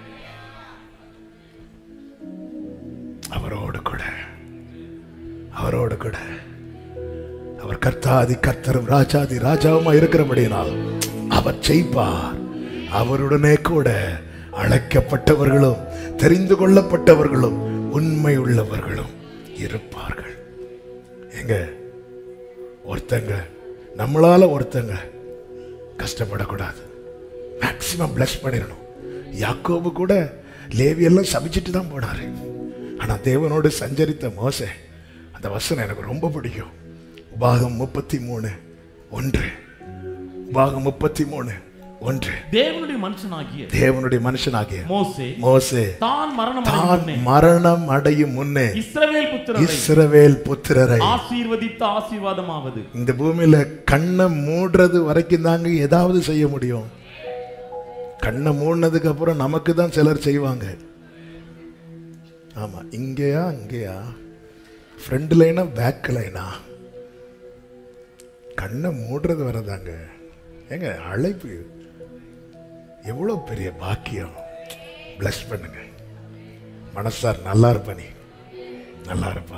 அவரோடு கூட அவரோடு கூட அவர் கர்த்தாதி கர்த்தரும் ராஜாதி ராஜாவுமா இருக்கிறபடியினால் அவர் ஜெயிப்பார். அவருடனே கூட அழைக்கப்பட்டவர்களும் தெரிந்து கொள்ளப்பட்டவர்களும் உண்மை உள்ளவர்களும் இருப்பார்கள். எங்க ஒருத்தங்க நம்மளால ஒருத்தங்க கஷ்டப்படக்கூடாது. மேக்சிமம் பிளஸ் பண்ணிடணும். யாக்கோபு கூட லேவியெல்லாம் சபிச்சுட்டு தான் போனாரு. ஆனா தேவனோடு சஞ்சரித்த மோசே, அந்த வசனம் எனக்கு ரொம்ப பிடிக்கும். உபாகம் முப்பத்தி மூணு ஒன்று உபாகம் முப்பத்தி மூணு ஒன்று தேவனுடைய மனுஷனாகிய தேவனுடைய மனுஷனாகிய மோசே மோசே தான் மரணம் தான் மரணம் அடையும் முன்னே இஸ்ரவேல் புத்திரரை இஸ்ரவேல் புத்திரரை ஆசீர்வதித்த ஆசீர்வாதமாவது. இந்த பூமியில கண்ணை மூடுறது வரைக்கும் தாங்க ஏதாவது செய்ய முடியும். கண்ணை மூடினதுக்கு அப்புறம் நமக்கு தான் சிலர் செய்வாங்க. ஆமா, இங்கேயா அங்கேயா, ஃப்ரண்ட் லைனா பேக் லைனா, கண்ணை மூடுறது வரதாங்க. ஏங்க அழைப்பு எவ்வளவு பெரிய பாக்கியம். பிளஸ் பண்ணுங்க. மனசார் நல்லா இருப்ப, நீ நல்லா இருப்பா.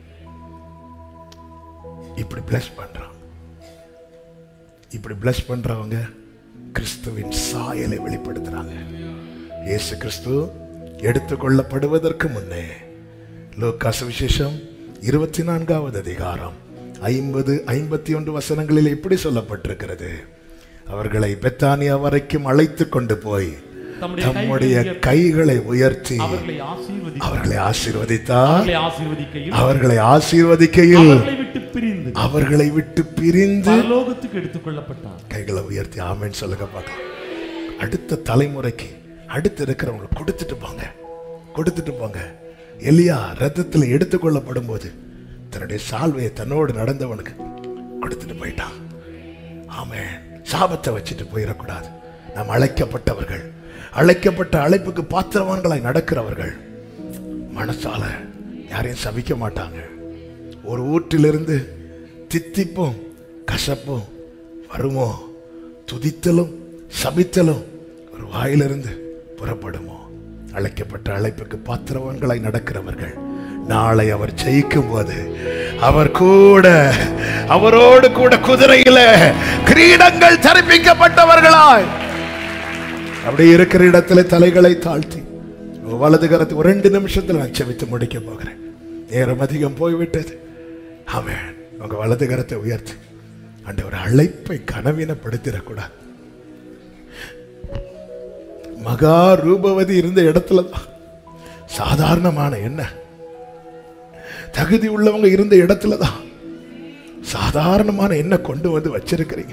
இப்படி பிளஸ் பண்றான். இப்படி பிளஸ் பண்றவங்க கிறிஸ்துவின் சாயலை வெளிப்படுத்துறாங்க. இயேசு கிறிஸ்து எடுத்துக்கொள்ளப்படுவதற்கு முன்னே லூக்கா சுவிசேஷம் இருபத்தி நான்காவது அதிகாரம் ஐம்பது ஐம்பத்தி ஒன்று வசனங்களில் எப்படி சொல்லப்பட்டிருக்கிறது? அவர்களை பெத்தானியா வரைக்கும் அழைத்து கொண்டு போய் தம்முடைய கைகளை உயர்த்தி அவர்களை ஆசீர்வதித்தார். அவர்களை ஆசீர்வதிக்கையில் அவர்களை விட்டு பிரிந்து எடுத்துக்கொள்ளப்பட்டார். கைகளை உயர்த்தி ஆமென் சொல்லுங்க பார்க்கலாம். அடுத்த தலைமுறைக்கு அடுத்து இருக்கிறவங்க கொடுத்துட்டு போங்க, கொடுத்துட்டு போங்க. எலியா ரத்தத்தில் எடுத்துக்கொள்ளப்படும் போது தன்னுடைய சால்வையை தன்னோடு நடந்தவனுக்கு கொடுத்துட்டு போயிட்டான். ஆமென். சாபத்தை வச்சுட்டு போயிடக்கூடாது. நாம் அழைக்கப்பட்டவர்கள், அழைக்கப்பட்ட அழைப்புக்கு பாத்திரவான்களாய் நடக்கிறவர்கள் மனசால யாரையும் சபிக்க மாட்டாங்க. ஒரு ஊற்றிலிருந்து தித்திப்பும் கசப்பும் வருமோ? துதித்தலும் சபித்தலும் ஒரு வாயிலிருந்து புறப்படுமோ? அழைக்கப்பட்ட அழைப்புக்கு பாத்திரவான்களாய் நடக்கிறவர்கள் நாளை அவர் ஜெயிக்கும் போது அவர் கூட அவரோடு கூட குதிரையில கிரீடங்கள் தரிப்பிக்கப்பட்டவர்களாய் அப்படி இருக்கிற இடத்துல தலைகளை தாழ்த்தி வலது கரத்தை ஒரு ரெண்டு நிமிஷத்துல நான் செவித்து முடிக்க போகிறேன். நேரம் அதிகம் போய்விட்டது. ஆமென். உங்க வலது கரத்தை உயர்த்தி ஆண்டவர் அழைப்பை கனவீனப்படுத்திடக்கூடாது. மகா ரூபவதி இருந்த இடத்துலதான் சாதாரணமான என்ன தகுதி உள்ளவங்க இருந்த இடத்துலதான் சாதாரணமான என்ன கொண்டு வந்து வச்சிருக்கிறீங்க.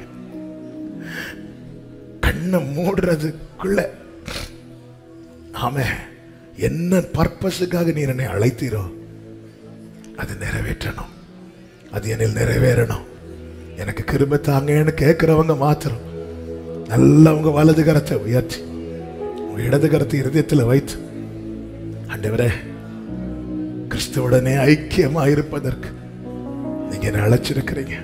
கண்ணை மூடுறதுக்குள்ள ஆமே என்ன பர்பஸுக்காக நீர் என்னை அழைத்தீரோ அது நிறைவேற்றணும், அது என்னில் நிறைவேறணும். எனக்கு கிருபை தாங்கன்னு கேட்கிறவங்க மாத்திரம் நல்லவங்க வலது கரத்தை உயர்த்தி உங்க இடது கரத்தை இருதயத்தில் வைத்து ஆண்டவரே கிறிஸ்துவுடனே ஐக்கியமா இருப்பதற்கு நீங்க என்ன அழைச்சிருக்கிறீங்க.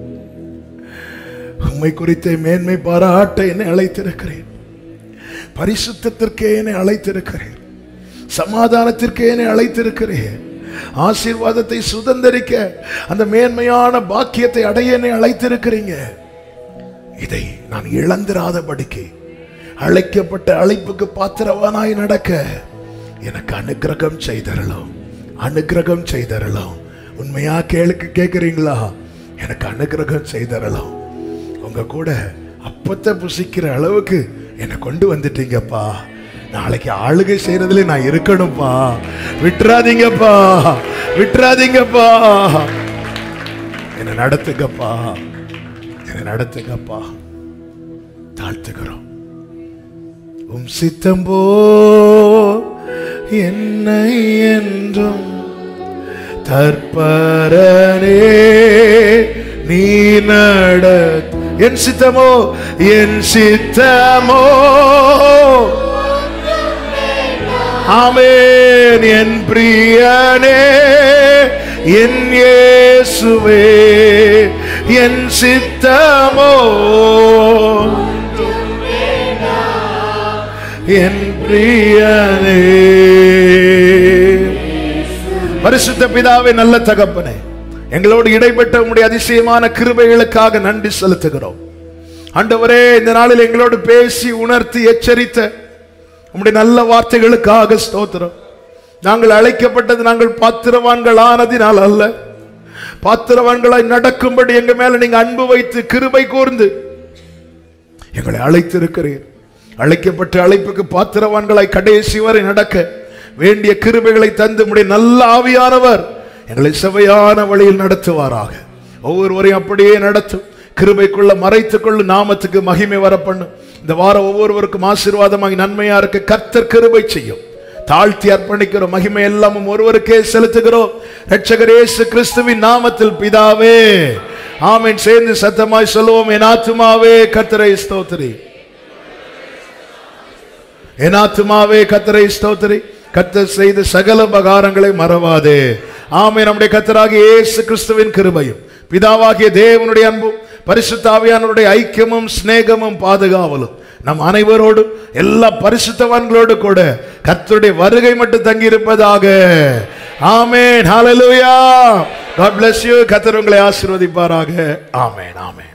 உண்மை குறித்த மேன்மை பாராட்ட என்னை அழைத்திருக்கிறேன். பரிசுத்தத்திற்கே என்னை அழைத்திருக்கிறேன். சமாதானத்திற்கே என்னை அழைத்திருக்கிறேன். ஆசீர்வாதத்தை சுதந்தரிக்க அந்த மேன்மையான பாக்கியத்தை அடைய என்னை அழைத்திருக்கிறீங்க. இதை நான் இழந்திராதபடிக்கு அழைக்கப்பட்ட அழைப்புக்கு பாத்திரவானாய் நடக்க எனக்கு அனுக்கிரகம் செய்தரலாம், அனுக்கிரகம் செய்தரலாம். உண்மையா கேளுக்கு கேட்கிறீங்களா? எனக்கு அனுக்கிரகம் செய்தரலாம். உங்க கூட அப்பத்தை புசிக்கிற அளவுக்கு என்னை கொண்டு வந்துட்டீங்கப்பா. நாளைக்கு ஆளுகை செய்யறதுல நான் இருக்கணும்ப்பா. விட்டுறாதீங்கப்பா, விட்டுறாதீங்கப்பா. என்னை நடத்துங்கப்பா, என்னை நடத்துங்கப்பா. தாழ்த்துக்கிறோம். உம் சித்தம் போ என்னை என்றும் தற்பரனே நீ நட. என் சித்தமோ என் சித்தமோ ஆமென். என் பிரியனே என் இயேசுவே என் சித்தமோ என் பிரியனே. பரிசுத்த பிதாவே, நல்ல தகப்பனே, எங்களோடு இடைப்பட்ட உம்முடைய அதிசயமான கிருபைகளுக்காக நன்றி செலுத்துகிறோம். ஆண்டவரே, இந்த நாளில் எங்களோடு பேசி உணர்த்தி எச்சரித்த உம்முடைய நல்ல வார்த்தைகளுக்காக ஸ்தோத்திரம். நாங்கள் அழைக்கப்பட்டது நாங்கள் பாத்திரவான்கள் ஆனதினால் அல்ல, பாத்திரவான்களாய் நடக்கும்படி எங்க மேல நீங்க அன்பு வைத்து கிருபை கூர்ந்து எங்களை அழைத்திருக்கிறீர். அழைக்கப்பட்ட அழைப்புக்கு பாத்திரவான்களாய் கடைசி வரை நடக்க வேண்டிய கிருபைகளை தந்து உம்முடைய நல்ல ஆவியானவர் எங்களை செவையான வழியில் நடத்துவாராக. ஒவ்வொருவரையும் அப்படியே நடத்தும். கிருபைக்குள்ள மறைத்துக் கொள்ளும். நாமத்துக்கு மகிமை வர பண்ணும். இந்த வாரம் ஒவ்வொருவருக்கும் ஆசீர்வாதமாகி நன்மையா இருக்க கர்த்தர் கிருபை செய்யும். தாழ்த்தி அர்ப்பணிக்கிறோம். மகிமை எல்லாமும் ஒருவருக்கே செலுத்துகிறோம். இரட்சகர் இயேசு கிறிஸ்துவின் நாமத்தில் பிதாவே, ஆமென். சேர்ந்து சத்தமாய் சொல்லுவோம். என் ஆத்துமாவே கர்த்தரை ஸ்தோத்திரி, என் ஆத்துமாவே கர்த்தரை ஸ்தோத்திரி. கர்த்தர் செய்த சகல உபகாரங்களை மறவாதே. ஆமென். நம்முடைய கர்த்தராகிய இயேசு கிறிஸ்துவின் கிருபையும் பிதாவாகிய தேவனுடைய அன்பும் பரிசுத்த ஆவியானவருடைய ஐக்கியமும் சிநேகமும் பாதுகாவலும் நம் அனைவரோடும் எல்லா பரிசுத்தவான்களோடு கூட கர்த்தருடைய வருகை மட்டும் தங்கி இருப்பதாக. ஆமென். ஹalleluya. God bless you. கர்த்தர் உங்களை ஆசீர்வதிப்பாராக. ஆமென். ஆமென்.